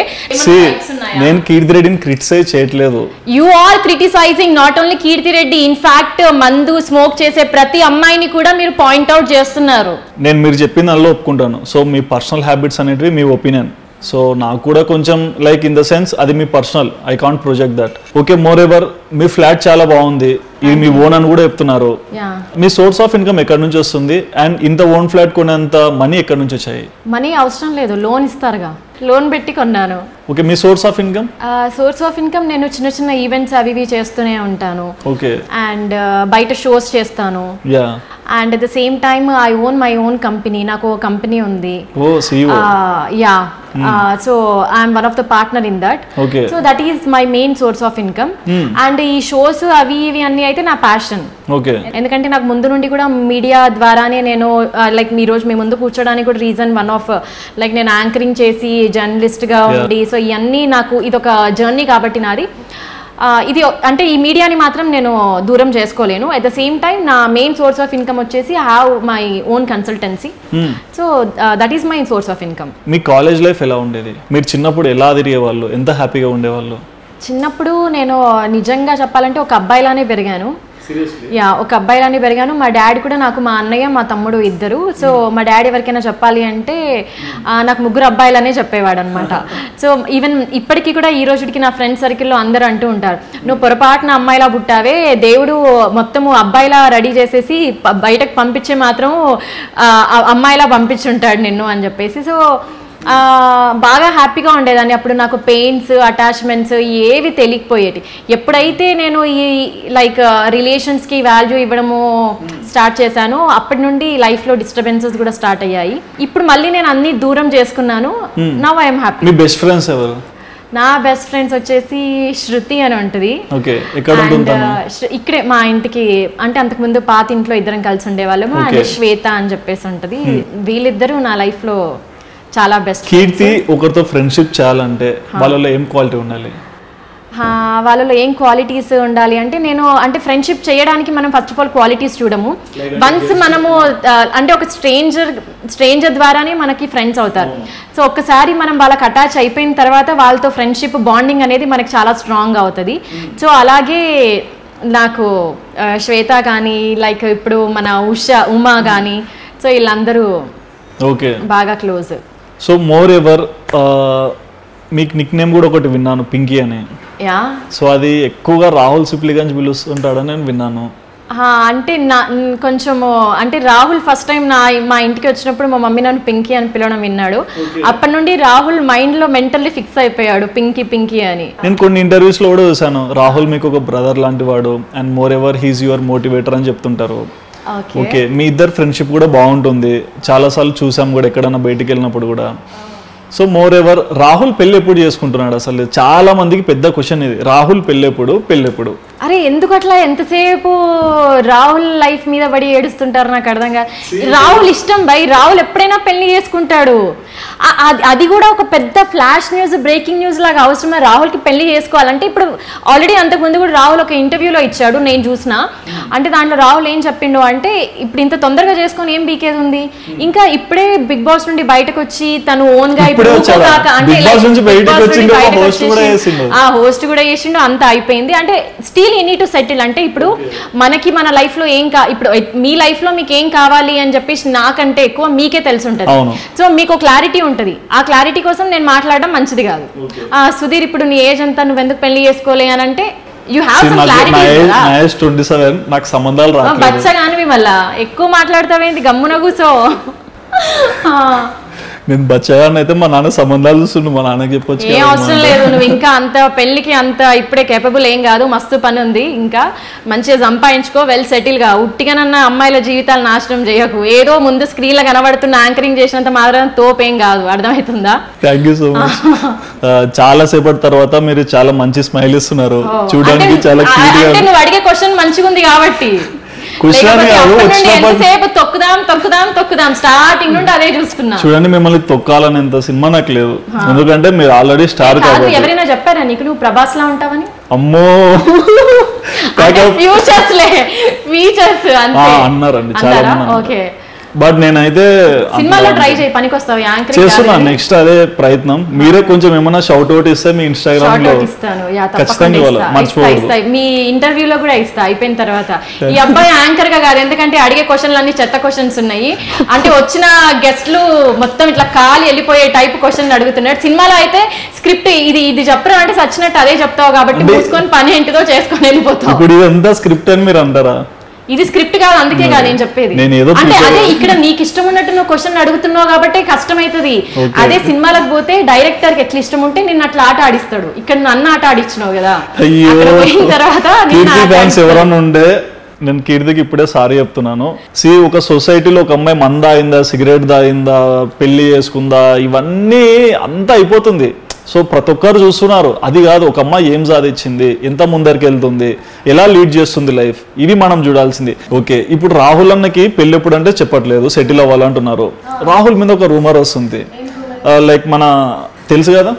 నేను కీర్తి రెడ్డిని క్రిటిసైజ్ చేయట్లేదు. You are criticising not only Keerthi Reddy, in fact మందు స్మోక్ చేసే ప్రతి అమ్మాయిని కూడా మీరు పాయింట్ అవుట్ చేస్తున్నారు. నేను మీరు చెప్పింది అందులో ఒప్పుకుంటాను. సో మీ పర్సనల్ హ్యాబిట్స్ అనేటివి మీ ఒపీనియన్. సో నాకు కూడా కొంచెం లైక్ ఇన్ ద సెన్స్ అది మీ personal, I can't project that. Okay, moreover మీ ఫ్లాట్ చాలా బాగుంది, ఇది మీ ఓన్ అని కూడా చెప్తున్నారు. మీ సోర్స్ ఆఫ్ ఇన్కమ్ ఎక్కడి నుంచి వస్తుంది? అండ్ ఇంత ఓన్ ఫ్లాట్ కొనేంత మనీ ఎక్కడి నుంచి వచ్చాయి? మనీ అవసరం లేదు, లోన్ ఇస్తారుగా, లోన్ పెట్టి కొన్నాను. ఓకే, మీ source of income? Source of income నేను చిన్న చిన్న ఈవెంట్స్ అవి చేస్తూనే ఉంటాను. ఓకే, అండ్ బయట షోస్ చేస్తాను. And at the same time I own my own company. నాకు ఒక కంపెనీ ఉంది. So I'm one of the partner in that. So that is my main source of income. And ఈ shows అవి ఇవి అన్ని అయితే నా ప్యాషన్. ఎందుకంటే నాకు ముందు నుండి కూడా మీడియా ద్వారానే నేను లైక్ ఈ రోజు మీ ముందు కూర్చోడానికి కూడా రీజన్ వన్ ఆఫ్ లైక్ నేను యాంకరింగ్ చేసి జర్నలిస్ట్ గా ఉండి, సో ఇవన్నీ నాకు ఇదొక జర్నీ కాబట్టి నాది ఇది. అంటే ఈ మీడియాని మాత్రం నేను దూరం చేసుకోలేను. అట్ ద సేమ్ టైం నా మెయిన్ సోర్స్ ఆఫ్ ఇన్కమ్ వచ్చేసి have my own consultancy. So that is my source of income. మీ కాలేజ్ లైఫ్ ఎలా ఉండేది? మీరు చిన్నప్పుడు ఎలా తిరిగేవాళ్ళు? ఎంత హ్యాపీగా ఉండేవాళ్ళు? చిన్నప్పుడు నేను నిజంగా చెప్పాలంటే ఒక అబ్బాయిలానే పెరిగాను. ఒక అబ్బాయిలానే పెరిగాను. మా డాడీ కూడా నాకు, మా అన్నయ్య మా తమ్ముడు ఇద్దరు. సో మా డాడీ ఎవరికైనా చెప్పాలి అంటే నాకు 3 అబ్బాయిలనే చెప్పేవాడు అనమాట. సో ఈవెన్ ఇప్పటికీ కూడా ఈ రోజుకి నా ఫ్రెండ్ సర్కిల్లో అందరూ అంటూ ఉంటారు, నువ్వు పొరపాటున అమ్మాయిలా పుట్టావే, దేవుడు మొత్తము అబ్బాయిలా రెడీ చేసేసి బయటకు పంపించే మాత్రం అమ్మాయిలా పంపించుంటాడు నిన్ను అని చెప్పేసి. సో బాగా హ్యాపీగా ఉండేదాన్ని. అప్పుడు నాకు పెయిన్స్, అటాచ్మెంట్స్ ఏవి తెలియకపోయేటి. ఎప్పుడైతే నేను ఈ లైక్ రిలేషన్స్కి వాల్యూ ఇవ్వడము స్టార్ట్ చేశానో అప్పటి నుండి లైఫ్లో డిస్టర్బెన్సెస్ కూడా స్టార్ట్ అయ్యాయి. ఇప్పుడు మళ్ళీ నేను అన్ని దూరం చేసుకున్నాను. Now I'm happy. మీ బెస్ట్ ఫ్రెండ్స్ ఎవరు? నా బెస్ట్ ఫ్రెండ్స్ వచ్చేసి శృతి అని ఉంటుంది. ఇక్కడే మా ఇంటికి, అంటే అంతకుముందు పాత ఇంట్లో ఇద్దరం కలిసి ఉండేవాళ్ళము. అండ్ శ్వేత అని చెప్పేసి ఉంటుంది. వీళ్ళిద్దరూ నా లైఫ్లో చాలా బెస్ట్. కీర్తి ఒకరితో ఫ్రెండ్షిప్ చేయాలంటే వాళ్ళలో ఏం క్వాలిటీ ఉండాలి? వాళ్ళలో ఏం క్వాలిటీస్ ఉండాలి అంటే, నేను అంటే ఫ్రెండ్షిప్ చేయడానికి మనం ఫస్ట్ ఆఫ్ ఆల్ క్వాలిటీస్ చూడము. వన్స్ మనము అంటే ఒక స్ట్రేంజర్ ద్వారానే మనకి ఫ్రెండ్స్ అవుతారు. సో ఒక్కసారి మనం వాళ్ళకి అటాచ్ అయిపోయిన తర్వాత వాళ్ళతో ఫ్రెండ్షిప్ బాండింగ్ అనేది మనకి చాలా స్ట్రాంగ్ అవుతుంది. సో అలాగే నాకు శ్వేత కానీ లైక్ ఇప్పుడు మన ఉమా కానీ సో వీళ్ళందరూ ఓకే బాగా క్లోజ్. సో మోర్ ఎవర్ మీకు నిక్ నేమ్ కూడా ఒకటి విన్నాను, పింకీ అని. యా. సో అది ఎక్కువగా రాహుల్ సిప్లిగంజ్ పిలుస్తుంటాడని నేను విన్నాను. అంటే కొంచెము అంటే రాహుల్ ఫస్ట్ టైం మా ఇంటికి వచ్చినప్పుడు మా మమ్మీ నన్ను పింకీ అని పిలవడం విన్నాడు. అప్పటి నుండి రాహుల్ మైండ్ లో మెంటల్లీ ఫిక్స్ అయిపోయాడు పింకీ పింకీ అని. నేను కొన్ని ఇంటర్వ్యూస్ లో కూడా చూసాను, రాహుల్ మీకు ఒక బ్రదర్ లాంటి వాడు and moreover he's your motivator అని చెప్తుంటారు. ఓకే, మీ ఇద్దరు ఫ్రెండ్షిప్ కూడా బాగుంటుంది, చాలాసార్లు చూసాం కూడా ఎక్కడన్నా బయటికి వెళ్ళినప్పుడు కూడా. సో మోర్ ఎవర్ రాహుల్ పెళ్ళి ఎప్పుడు చేసుకుంటున్నాడు? అసలు చాలా మందికి పెద్ద క్వశ్చన్ ఇది, రాహుల్ పెళ్ళెప్పుడు. అరే ఎందుకు అట్లా ఎంతసేపు రాహుల్ లైఫ్ మీద పడి ఏడుస్తుంటారు నాకు అర్థం కాదు. రాహుల్ ఇష్టం బై, రాహుల్ ఎప్పుడైనా పెళ్లి చేసుకుంటాడు. అది కూడా ఒక పెద్ద ఫ్లాష్ న్యూస్, బ్రేకింగ్ న్యూస్ లాగా అవసరమే రాహుల్కి పెళ్లి చేసుకోవాలంటే. ఇప్పుడు ఆల్రెడీ అంతకుముందు కూడా రాహుల్ ఒక ఇంటర్వ్యూలో ఇచ్చాడు, నేను చూసిన. అంటే దాంట్లో రాహుల్ ఏం చెప్పిండు అంటే ఇప్పుడు ఇంత తొందరగా చేసుకొని ఏం బీకేది ఉంది, ఇంకా ఇప్పుడే బిగ్ బాస్ నుండి బయటకు వచ్చి తను ఓన్ గా హోస్ట్ కూడా చేసిండు, అంతా అయిపోయింది. అంటే still you need to settle. అంటే ఇప్పుడు మనకి మన లైఫ్ లో ఇప్పుడు మీ లైఫ్ లో మీకు ఏం కావాలి అని చెప్పేసి నాకంటే ఎక్కువ మీకే తెలిసి ఉంటది. సో మీకు క్లారిటీ ఉంటది, ఆ క్లారిటీ కోసం నేను మాట్లాడడం మంచిది కాదు. సుధీర్ ఇప్పుడు నీ ఏజ్ అంతా నువ్వు ఎందుకు పెళ్లి చేసుకోలే అని అంటే యూ హ్యావ్ సమ్ క్లారిటీ. నాకు సంబంధాలు రావట్లేదు, బచ్చగానివి మళ్ళా ఎక్కువ మాట్లాడతావేంటి, గమ్మున కూసో. నేను బచ్చగాన్ని అయితే మా నాన్న సంబంధాలు చూస్తుండు, మా నాన్నకి చెప్పొచ్చు. ఏం అవసరం లేదు, నువ్వు ఇంకా అంత పెళ్లికి అంత ఇప్పుడే కేపబుల్ ఏం కాదు, మస్తు పని ఉంది, ఇంకా మంచిగా సంపాదించుకో, వెల్ సెటిల్ గా. ఉట్టిగానన్న అమ్మాయిల జీవితాలు నాశనం చేయకు. ఏదో ముందు స్క్రీన్ లో కనబడుతున్న యాంకరింగ్ చేసినంత మాత్రం తోపేం కాదు, అర్థమవుతుందా? Thank you so much. చాలా సేపటి తర్వాత మీరు చాలా మంచి స్మైల్ ఇస్తున్నారు, చూడడానికి చాలా క్యూట్ గా. అంటే నువ్వు అడిగే క్వశ్చన్ మంచిగా ఉంది కాబట్టి. తొక్కుదాం స్టార్టింగ్ నుండి అదే చూసుకున్నా. చూడండి, మిమ్మల్ని తొక్కాలని ఎంత సినిమా నాకు లేదు, ఎందుకంటే మీరు ఆల్రెడీ స్టార్ కాబట్టి. ఎవరైనా చెప్పారా నీకు నువ్వు ప్రభాస్ లా ఉంటావని? అమ్మో, ఫీచర్స్ అన్నారండి చాలా మంది. ఓకే, బట్ నేనైతే సినిమాలో ట్రై చేయి, పనికొస్తావు, యాంకరింగ్ చేస్తున్నా. నెక్స్ట్ అదే ప్రయత్నం. మీరే కొంచెం ఏమైనా షౌట్ అవుట్ ఇస్తే మీ ఇన్స్టాగ్రామ్ లో ఖచ్చితంగా మర్చిపోవద్దు. మీ ఇంటర్వ్యూలో కూడా ఇస్తా అయిపోయిన తర్వాత. ఈ అబ్బాయి యాంకర్ గా కాదు, ఎందుకంటే అడిగే క్వశ్చన్లు అన్ని చెత్త క్వశ్చన్స్ ఉన్నాయి. అంటే వచ్చిన గెస్ట్లు మొత్తం ఇట్లా కాలి వెళ్ళిపోయే టైప్ క్వశ్చన్ అడుగుతున్నాడు. సినిమాలో అయితే స్క్రిప్ట్ ఇది చెప్పరా అంటే సచ్చినట్టు అదే చెప్తావు కాబట్టి మూసుకొని పని ఏంటిదో చేసుకొని వెళ్ళిపోతావు. ఇప్పుడు ఇదంతా స్క్రిప్ట్ అని మీరు అంటారా? ఇది స్క్రిప్ట్ కాదు, అందుకే కాదు నేను చెప్పేది. అంటే అదే ఇక్కడ నీకు ఇష్టం ఉన్నట్టు నువ్వు క్వశ్చన్ అడుగుతున్నావు కాబట్టి కష్టమైతుంది. అదే సినిమాలకు పోతే డైరెక్టర్ కి ఎట్లా ఇష్టం ఉంటే నిన్ను అట్లా ఆట ఆడిస్తాడు. ఇక్కడ నన్ను ఆట ఆడిచ్చినావు కదా, పోయిన తర్వాత ఎవరన్నా ఉండే. నేను కీర్తికి ఇప్పుడే సారీ చెప్తున్నాను. ఒక సొసైటీలో ఒక అమ్మాయి మంద అయిందా, సిగరెట్ తాగిందా, పెళ్లి చేసుకుందా, ఇవన్నీ అంతా అయిపోతుంది. సో ప్రతి ఒక్కరు చూస్తున్నారు, అది కాదు ఒక అమ్మాయి ఏం సాధించింది, ఎంత ముందరికి వెళ్తుంది, ఎలా లీడ్ చేస్తుంది లైఫ్, ఇవి మనం చూడాల్సింది. ఓకే, ఇప్పుడు రాహుల్ అన్నకి పెళ్ళి ఎప్పుడు అంటే చెప్పట్లేదు, సెటిల్ అవ్వాలంటున్నారు. రాహుల్ మీద ఒక రూమర్ వస్తుంది, లైక్ మన తెలుసు కదా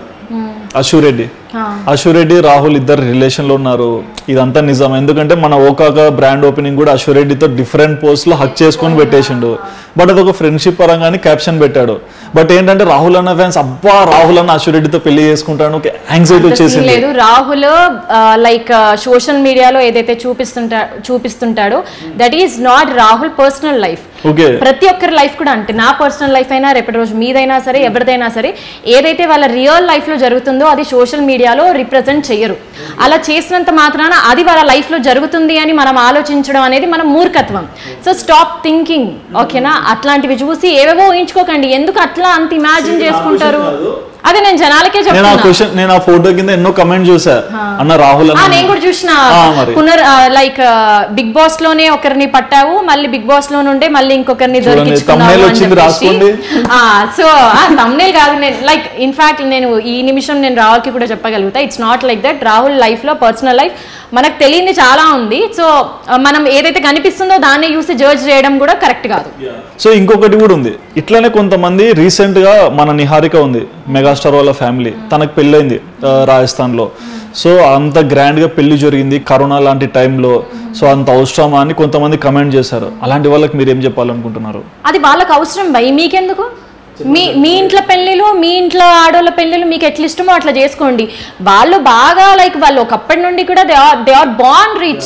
అశురెడ్డి రాహుల్ ఇద్దరు రిలేషన్ లో ఉన్నారు. ఇదంతా నిజం, ఎందుకంటే మన ఓకాక బ్రాండ్ ఓపెనింగ్ కూడా అశురెడ్డితో డిఫరెంట్ పోస్ట్ లో హక్ చేసుకొని పెట్టేసిండు. బట్ అదొక ఫ్రెండ్షిప్ పరంగానే క్యాప్షన్ పెట్టాడు. బట్ ఏంటంటే రాహుల్ అన్న ఫ్యాన్స్ అబ్బా రాహుల్ అన్న అశురెడ్డితో పెళ్లి చేసుకుంటాను యాంగ్జైటీ వచ్చేసింది. లేదు, రాహుల్ లైక్ సోషల్ మీడియాలో ఏదైతే చూపిస్తుంటాడో that is not Rahul personal life. ప్రతి ఒక్కరి లైఫ్ కూడా, అంటే నా పర్సనల్ లైఫ్ అయినా రేపటి రోజు మీదైనా సరే ఎవరిదైనా సరే, ఏదైతే వాళ్ళ రియల్ లైఫ్ లో జరుగుతుందో అది సోషల్ మీడియాలో రిప్రజెంట్ చేయరు. అలా చేసినంత మాత్రాన అది వాళ్ళ లైఫ్ లో జరుగుతుంది అని మనం ఆలోచించడం అనేది మన మూర్ఖత్వం. సో స్టాప్ థింకింగ్, ఓకేనా? అట్లాంటివి చూసి ఏవేవో ఊహించుకోకండి. ఎందుకు అట్లా అంత ఇమాజిన్ చేసుకుంటారు? అదే నేను జనాలకే చెప్తున్నా. నేను ఆ ఫోటో కింద ఎన్నో కమెంట్ చూసా, అన్న రాహుల్ నేను కూడా చూసిన. లైక్ బిగ్ బాస్ లోనే ఒకరిని పట్టావు, మళ్ళీ బిగ్ బాస్ లో నుండే మళ్ళీ ఇంకొకరిని దొరికించుకున్నావు. సో తమ్నేల్ కాదు, నేను లైక్ ఇన్ఫాక్ట్ నేను ఈ నిమిషం నేను రాహుల్కి కూడా చెప్పగలుగుతా, it's not like that. Rahul life లో పర్సనల్ లైఫ్ మనకు తెలియంది చాలా ఉంది. సో మనం ఏదైతే కనిపిస్తుందో దాన్ని చూసి జడ్జ్ చేయడం కూడా కరెక్ట్ కాదు. సో ఇంకొకటి కూడా ఉంది, ఇట్లానే కొంతమంది రీసెంట్ గా మన నిహారిక ఉంది, మెగాస్టార్ వాళ్ళ ఫ్యామిలీ, తనకు పెళ్ళైంది రాజస్థాన్ లో. సో అంత గ్రాండ్ గా పెళ్లి జరిగింది కరోనా లాంటి టైంలో. సో అంత అవసరమా అని కొంతమంది కమెంట్ చేశారు. అలాంటి వాళ్ళకి మీరు ఏం చెప్పాలనుకుంటున్నారు? అది వాళ్ళకి అవసరం భయ్, మీకెందుకు? మీ ఇంట్లో పెళ్ళిళ్ళు, మీ ఇంట్లో ఆడోళ్ళ పెళ్ళిళ్ళు మీకు ఎట్లా ఇష్టమో అట్లా చేసుకోండి. వాళ్ళు బాగా లైక్ వాళ్ళు ఒకప్పటి నుండి కూడా దే ఆర్ బార్న్ రిచ్.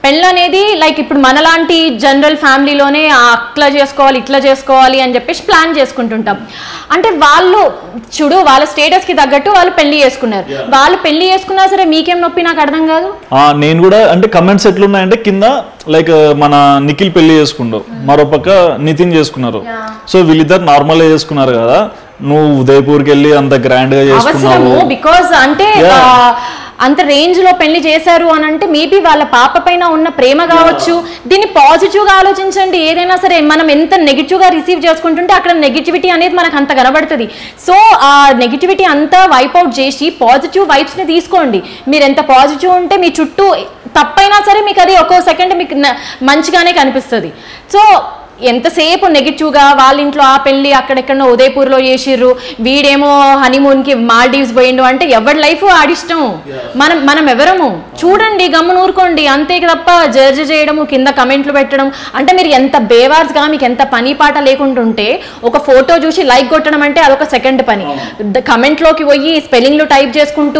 పెళ్ళి అనేది లైక్ ఇప్పుడు మనలాంటి జనరల్ ఫ్యామిలీలోనే అట్లా చేసుకోవాలి ఇట్లా చేసుకోవాలి అని చెప్పేసి ప్లాన్ చేసుకుంటుంటాం. అంటే వాళ్ళు చూడు వాళ్ళ స్టేటస్కి తగ్గట్టు వాళ్ళు పెళ్లి చేసుకున్నారు. వాళ్ళు పెళ్లి చేసుకున్నా సరే మీకేం నొప్పి నాకు అర్థం కాదు. నేను కూడా అంటే కమెంట్స్ ఎట్లున్నాయంటే కింద లైక్ మన నిఖిల్ పెళ్లి చేసుకుండు, మరోపక్క నితిన్ చేసుకున్నారు. సో వీళ్ళిద్దరు నార్మల్ గా చేసుకున్నారు కదా, నువ్వు ఉదయపూర్కి వెళ్ళి అంత గ్రాండ్ గా చేసుకున్నావు. బికాస్ అంటే అంత రేంజ్ లో పెళ్లి చేశారు అని అంటే మేబీ వాళ్ళ పాప పైన ఉన్న ప్రేమ కావచ్చు. దీన్ని పాజిటివ్ గా ఆలోచించండి. ఏదైనా సరే మనం ఎంత నెగిటివ్ గా రిసీవ్ చేసుకుంటుంటే అక్కడ నెగిటివిటీ అనేది మనకు అంత కనబడుతుంది. సో ఆ నెగిటివిటీ అంతా వైప్ అవుట్ చేసి పాజిటివ్ వైబ్స్ ని తీసుకోండి. మీరు ఎంత పాజిటివ్ ఉంటే మీ చుట్టూ తప్పైనా సరే మీకు అది ఒక్కో సెకండ్ మీకు మంచిగానే కనిపిస్తుంది. సో ఎంతసేపు నెగిటివ్గా వాళ్ళ ఇంట్లో ఆ పెళ్ళి అక్కడెక్కడో ఉదయపూర్లో చేసిర్రు, వీడేమో హనీమూన్కి మాల్డీవ్స్ పోయిండు అంటే ఎవరి లైఫ్ ఆడిష్టం. మనం ఎవరము చూడండి, గమ్మున ఊరుకోండి అంతే తప్ప జడ్జ్ చేయడము, కింద కమెంట్లు పెట్టడం అంటే మీరు ఎంత బేవార్స్గా మీకు ఎంత పని పాట లేకుంటుంటే ఒక ఫోటో చూసి లైక్ కొట్టడం అంటే అదొక సెకండ్ పని. కమెంట్లోకి పోయి స్పెల్లింగ్లు టైప్ చేసుకుంటూ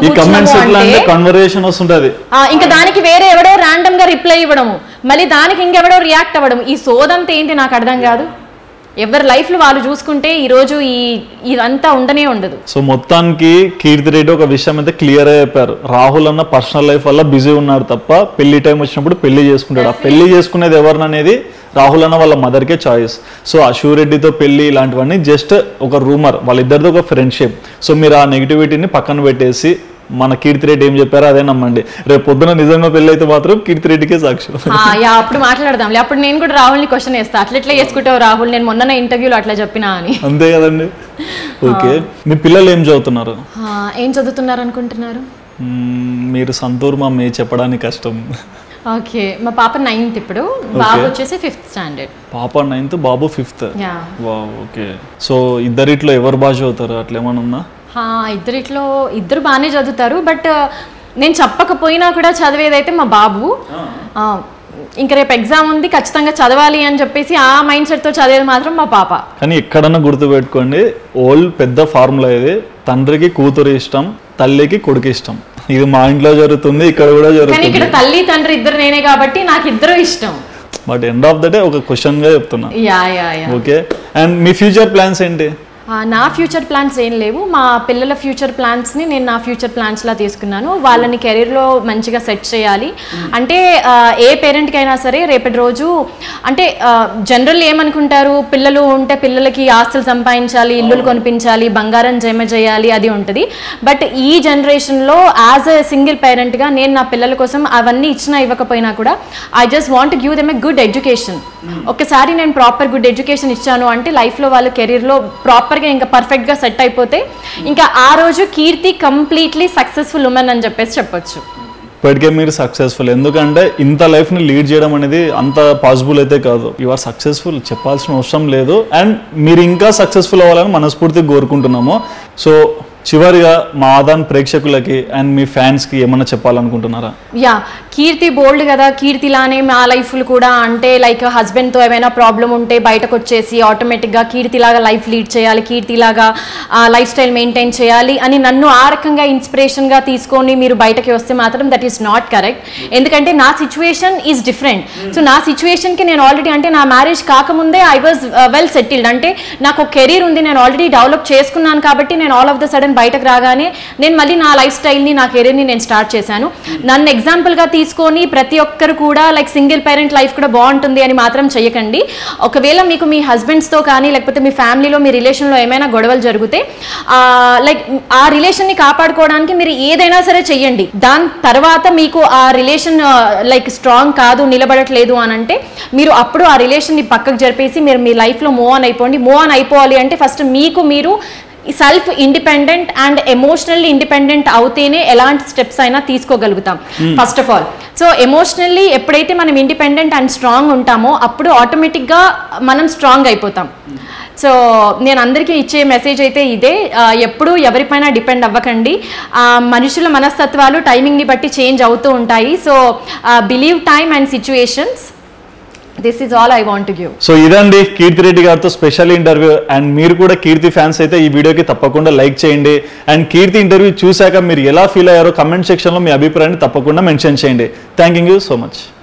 ఇంకా దానికి వేరే ఎవడో ర్యాండమ్ గా రిప్లై ఇవ్వడము, మళ్ళీ దానికి ఇంకెవడో రియాక్ట్ అవ్వడం. ఈ సోదంతా ఏంటి నాకు అర్థం కాదు. ఎవరి లైఫ్ లో వాళ్ళు చూసుకుంటే ఈ రోజు ఇదంతా ఉండనే ఉండదు. సో మొత్తానికి కీర్తి రెడ్డి ఒక విషయం అయితే క్లియర్ గా చెప్పారు. రాహుల్ అన్న పర్సనల్ లైఫ్ వల్ల బిజీ ఉన్నాడు తప్ప పెళ్లి టైం వచ్చినప్పుడు పెళ్లి చేసుకుంటాడు. ఆ పెళ్లి చేసుకునేది ఎవరిననేది రాహుల్ అన్న వాళ్ళ మదర్కే చాయిస్. సో అశూ రెడ్డితో పెళ్లి ఇలాంటివన్నీ జస్ట్ ఒక రూమర్, వాళ్ళిద్దరితో ఒక ఫ్రెండ్షిప్. సో మీరు ఆ నెగిటివిటీని పక్కన పెట్టేసి మన కీర్తి రెడ్డి ఏం చెప్పారో అదే నమ్మండి. రేపు పొద్దున నిజంగా పెళ్లి అయితే మాత్రం కీర్తి రెడ్డికే సాక్ష్యం. అప్పుడు మాట్లాడదాంలే. అప్పుడు నేను కూడా రాహుల్ని క్వశ్చన్ వేస్తా, అట్లా చేసుకుంటావు రాహుల్, నేను మొన్న ఇంటర్వ్యూలో అట్లా చెప్పినా అని. అంతే కదండి. ఓకే, మీ పిల్లలు ఏం చదువుతున్నారు? ఏం చదువుతున్నారు అనుకుంటున్నారు మీరు? సంతూర్ మమ్మీ చెప్పడానికి కష్టం. ఓకే, మా పాప 9th ఇప్పుడు, బాబు వచ్చేసి 5th స్టాండర్డ్. పాప 9th, బాబు 5th. ఓకే, సో ఇద్దరిట్లో ఎవరు బాగా చదువుతారు అట్లా ఏమన్నా ఉందా? ఇద్దరు బాగానే చదువుతారు. బట్ నేను చెప్పకపోయినా కూడా చదివేదైతే మా బాబు. ఇంకా రేపు ఎగ్జామ్ ఉంది, ఖచ్చితంగా చదవాలి అని చెప్పేసి ఆ మైండ్ సెట్తో చదివేది మాత్రం మా పాప. కానీ ఎక్కడన్నా గుర్తుపెట్టుకోండి, ఓల్డ్ పెద్ద ఫార్ములా ఇది. తండ్రికి కూతురు ఇష్టం, తల్లికి కొడుకు ఇష్టం. ఇది మా ఇంట్లో జరుగుతుంది, ఇక్కడ కూడా జరుగుతుంది. ఇక్కడ తల్లి తండ్రి ఇద్దరు నేనే కాబట్టి నాకు ఇద్దరు ఇష్టం. But end of the day ఒక క్వశ్చన్ గా చెప్తున్నా. ఓకే, అండ్ మీ ఫ్యూచర్ ప్లాన్స్ ఏంటి? నా ఫ్యూచర్ ప్లాన్స్ ఏం లేవు. మా పిల్లల ఫ్యూచర్ ప్లాన్స్ని నేను నా ఫ్యూచర్ ప్లాన్స్లా తీసుకున్నాను. వాళ్ళని కెరీర్లో మంచిగా సెట్ చేయాలి. అంటే ఏ పేరెంట్కైనా సరే రేపటి రోజు అంటే జనరల్ ఏమనుకుంటారు, పిల్లలు ఉంటే పిల్లలకి ఆస్తులు సంపాదించాలి, ఇల్లులు కొనిపించాలి, బంగారం జమ చేయాలి, అది ఉంటుంది. బట్ ఈ జనరేషన్లో యాజ్ అ సింగిల్ పేరెంట్గా నేను నా పిల్లల కోసం అవన్నీ ఇచ్చినా ఇవ్వకపోయినా కూడా I just want give them a good education. ఒకసారి నేను ప్రాపర్ గుడ్ ఎడ్యుకేషన్ ఇచ్చాను అంటే లైఫ్లో వాళ్ళ కెరీర్లో ప్రాపర్గా ఇంకా పర్ఫెక్ట్గా సెట్ అయిపోతే ఇంకా ఆ రోజు కీర్తి కంప్లీట్లీ సక్సెస్ఫుల్ ఉమెన్ అని చెప్పేసి చెప్పొచ్చు. ఇప్పటికే మీరు సక్సెస్ఫుల్, ఎందుకంటే ఇంత లైఫ్ని లీడ్ చేయడం అనేది అంత పాసిబుల్ అయితే కాదు. యు ఆర్ సక్సెస్ఫుల్, చెప్పాల్సిన అవసరం లేదు. అండ్ మీరు ఇంకా సక్సెస్ఫుల్ అవ్వాలని మనస్ఫూర్తిగా కోరుకుంటున్నాము. సో చివరిగా మా ఆదాన్ ప్రేక్షకులకి అండ్ మీ ఫ్యాన్స్కి ఏమన్నా చెప్పాలనుకుంటున్నారా? కీర్తి బోల్డ్ కదా, కీర్తిలానే మా లైఫ్లు కూడా అంటే లైక్ హస్బెండ్తో ఏమైనా ప్రాబ్లం ఉంటే బయటకు వచ్చేసి ఆటోమేటిక్గా కీర్తిలాగా లైఫ్ లీడ్ చేయాలి, కీర్తిలాగా లైఫ్ స్టైల్ మెయింటైన్ చేయాలి అని నన్ను ఆ రకంగా ఇన్స్పిరేషన్గా తీసుకొని మీరు బయటకి వస్తే మాత్రం దట్ ఈస్ నాట్ కరెక్ట్. ఎందుకంటే నా సిచ్యువేషన్ ఈజ్ డిఫరెంట్. సో నా సిచ్యువేషన్కి నేను ఆల్రెడీ అంటే నా మ్యారేజ్ కాకముందే ఐ వాజ్ వెల్ సెటిల్డ్. అంటే నాకు ఒక కెరీర్ ఉంది, నేను ఆల్రెడీ డెవలప్ చేసుకున్నాను. కాబట్టి నేను ఆల్ ఆఫ్ ద సడన్ బయటకు రాగానే నేను మళ్ళీ నా లైఫ్ స్టైల్ని నా కెరీర్ని నేను స్టార్ట్ చేశాను. నన్ను ఎగ్జాంపుల్గా తీసుకొని ప్రతి ఒక్కరు కూడా లైక్ సింగిల్ పేరెంట్ లైఫ్ కూడా బాగుంటుంది అని మాత్రం చేయకండి. ఒకవేళ మీకు మీ హస్బెండ్స్తో కానీ లేకపోతే మీ ఫ్యామిలీలో మీ రిలేషన్లో ఏమైనా గొడవలు జరిగితే లైక్ ఆ రిలేషన్ని కాపాడుకోవడానికి మీరు ఏదైనా సరే చెయ్యండి. దాని తర్వాత మీకు ఆ రిలేషన్ లైక్ స్ట్రాంగ్ కాదు, నిలబడట్లేదు అని అంటే మీరు అప్పుడు ఆ రిలేషన్ని పక్కకు జరిపేసి మీరు మీ లైఫ్లో మూవ్ ఆన్ అయిపోండి. మూవ్ ఆన్ అయిపోవాలి అంటే ఫస్ట్ మీకు మీరు self independent and emotionally independent అవుతేనే ఎలాంటి స్టెప్స్ అయినా తీసుకోగలుగుతాం first of all. So emotionally ఎప్పుడైతే మనం ఇండిపెండెంట్ అండ్ స్ట్రాంగ్ ఉంటామో అప్పుడు ఆటోమేటిక్గా మనం స్ట్రాంగ్ అయిపోతాం. సో నేను అందరికీ ఇచ్చే మెసేజ్ అయితే ఇదే, ఎప్పుడూ ఎవరిపైన డిపెండ్ అవ్వకండి. మనుషుల మనస్తత్వాలు టైమింగ్ని బట్టి చేంజ్ అవుతూ ఉంటాయి. So believe time and situations. This is all I want to give. So ఇదండి కీర్తి రెడ్డి గారితో స్పెషల్ ఇంటర్వ్యూ. అండ్ మీరు కూడా కీర్తి ఫ్యాన్స్ అయితే ఈ వీడియోకి తప్పకుండా లైక్ చేయండి. అండ్ కీర్తి ఇంటర్వ్యూ చూశాక మీరు ఎలా ఫీల్ అయ్యారో కమెంట్ సెక్షన్లో మీ అభిప్రాయాన్ని తప్పకుండా మెన్షన్ చేయండి. Thank you so much.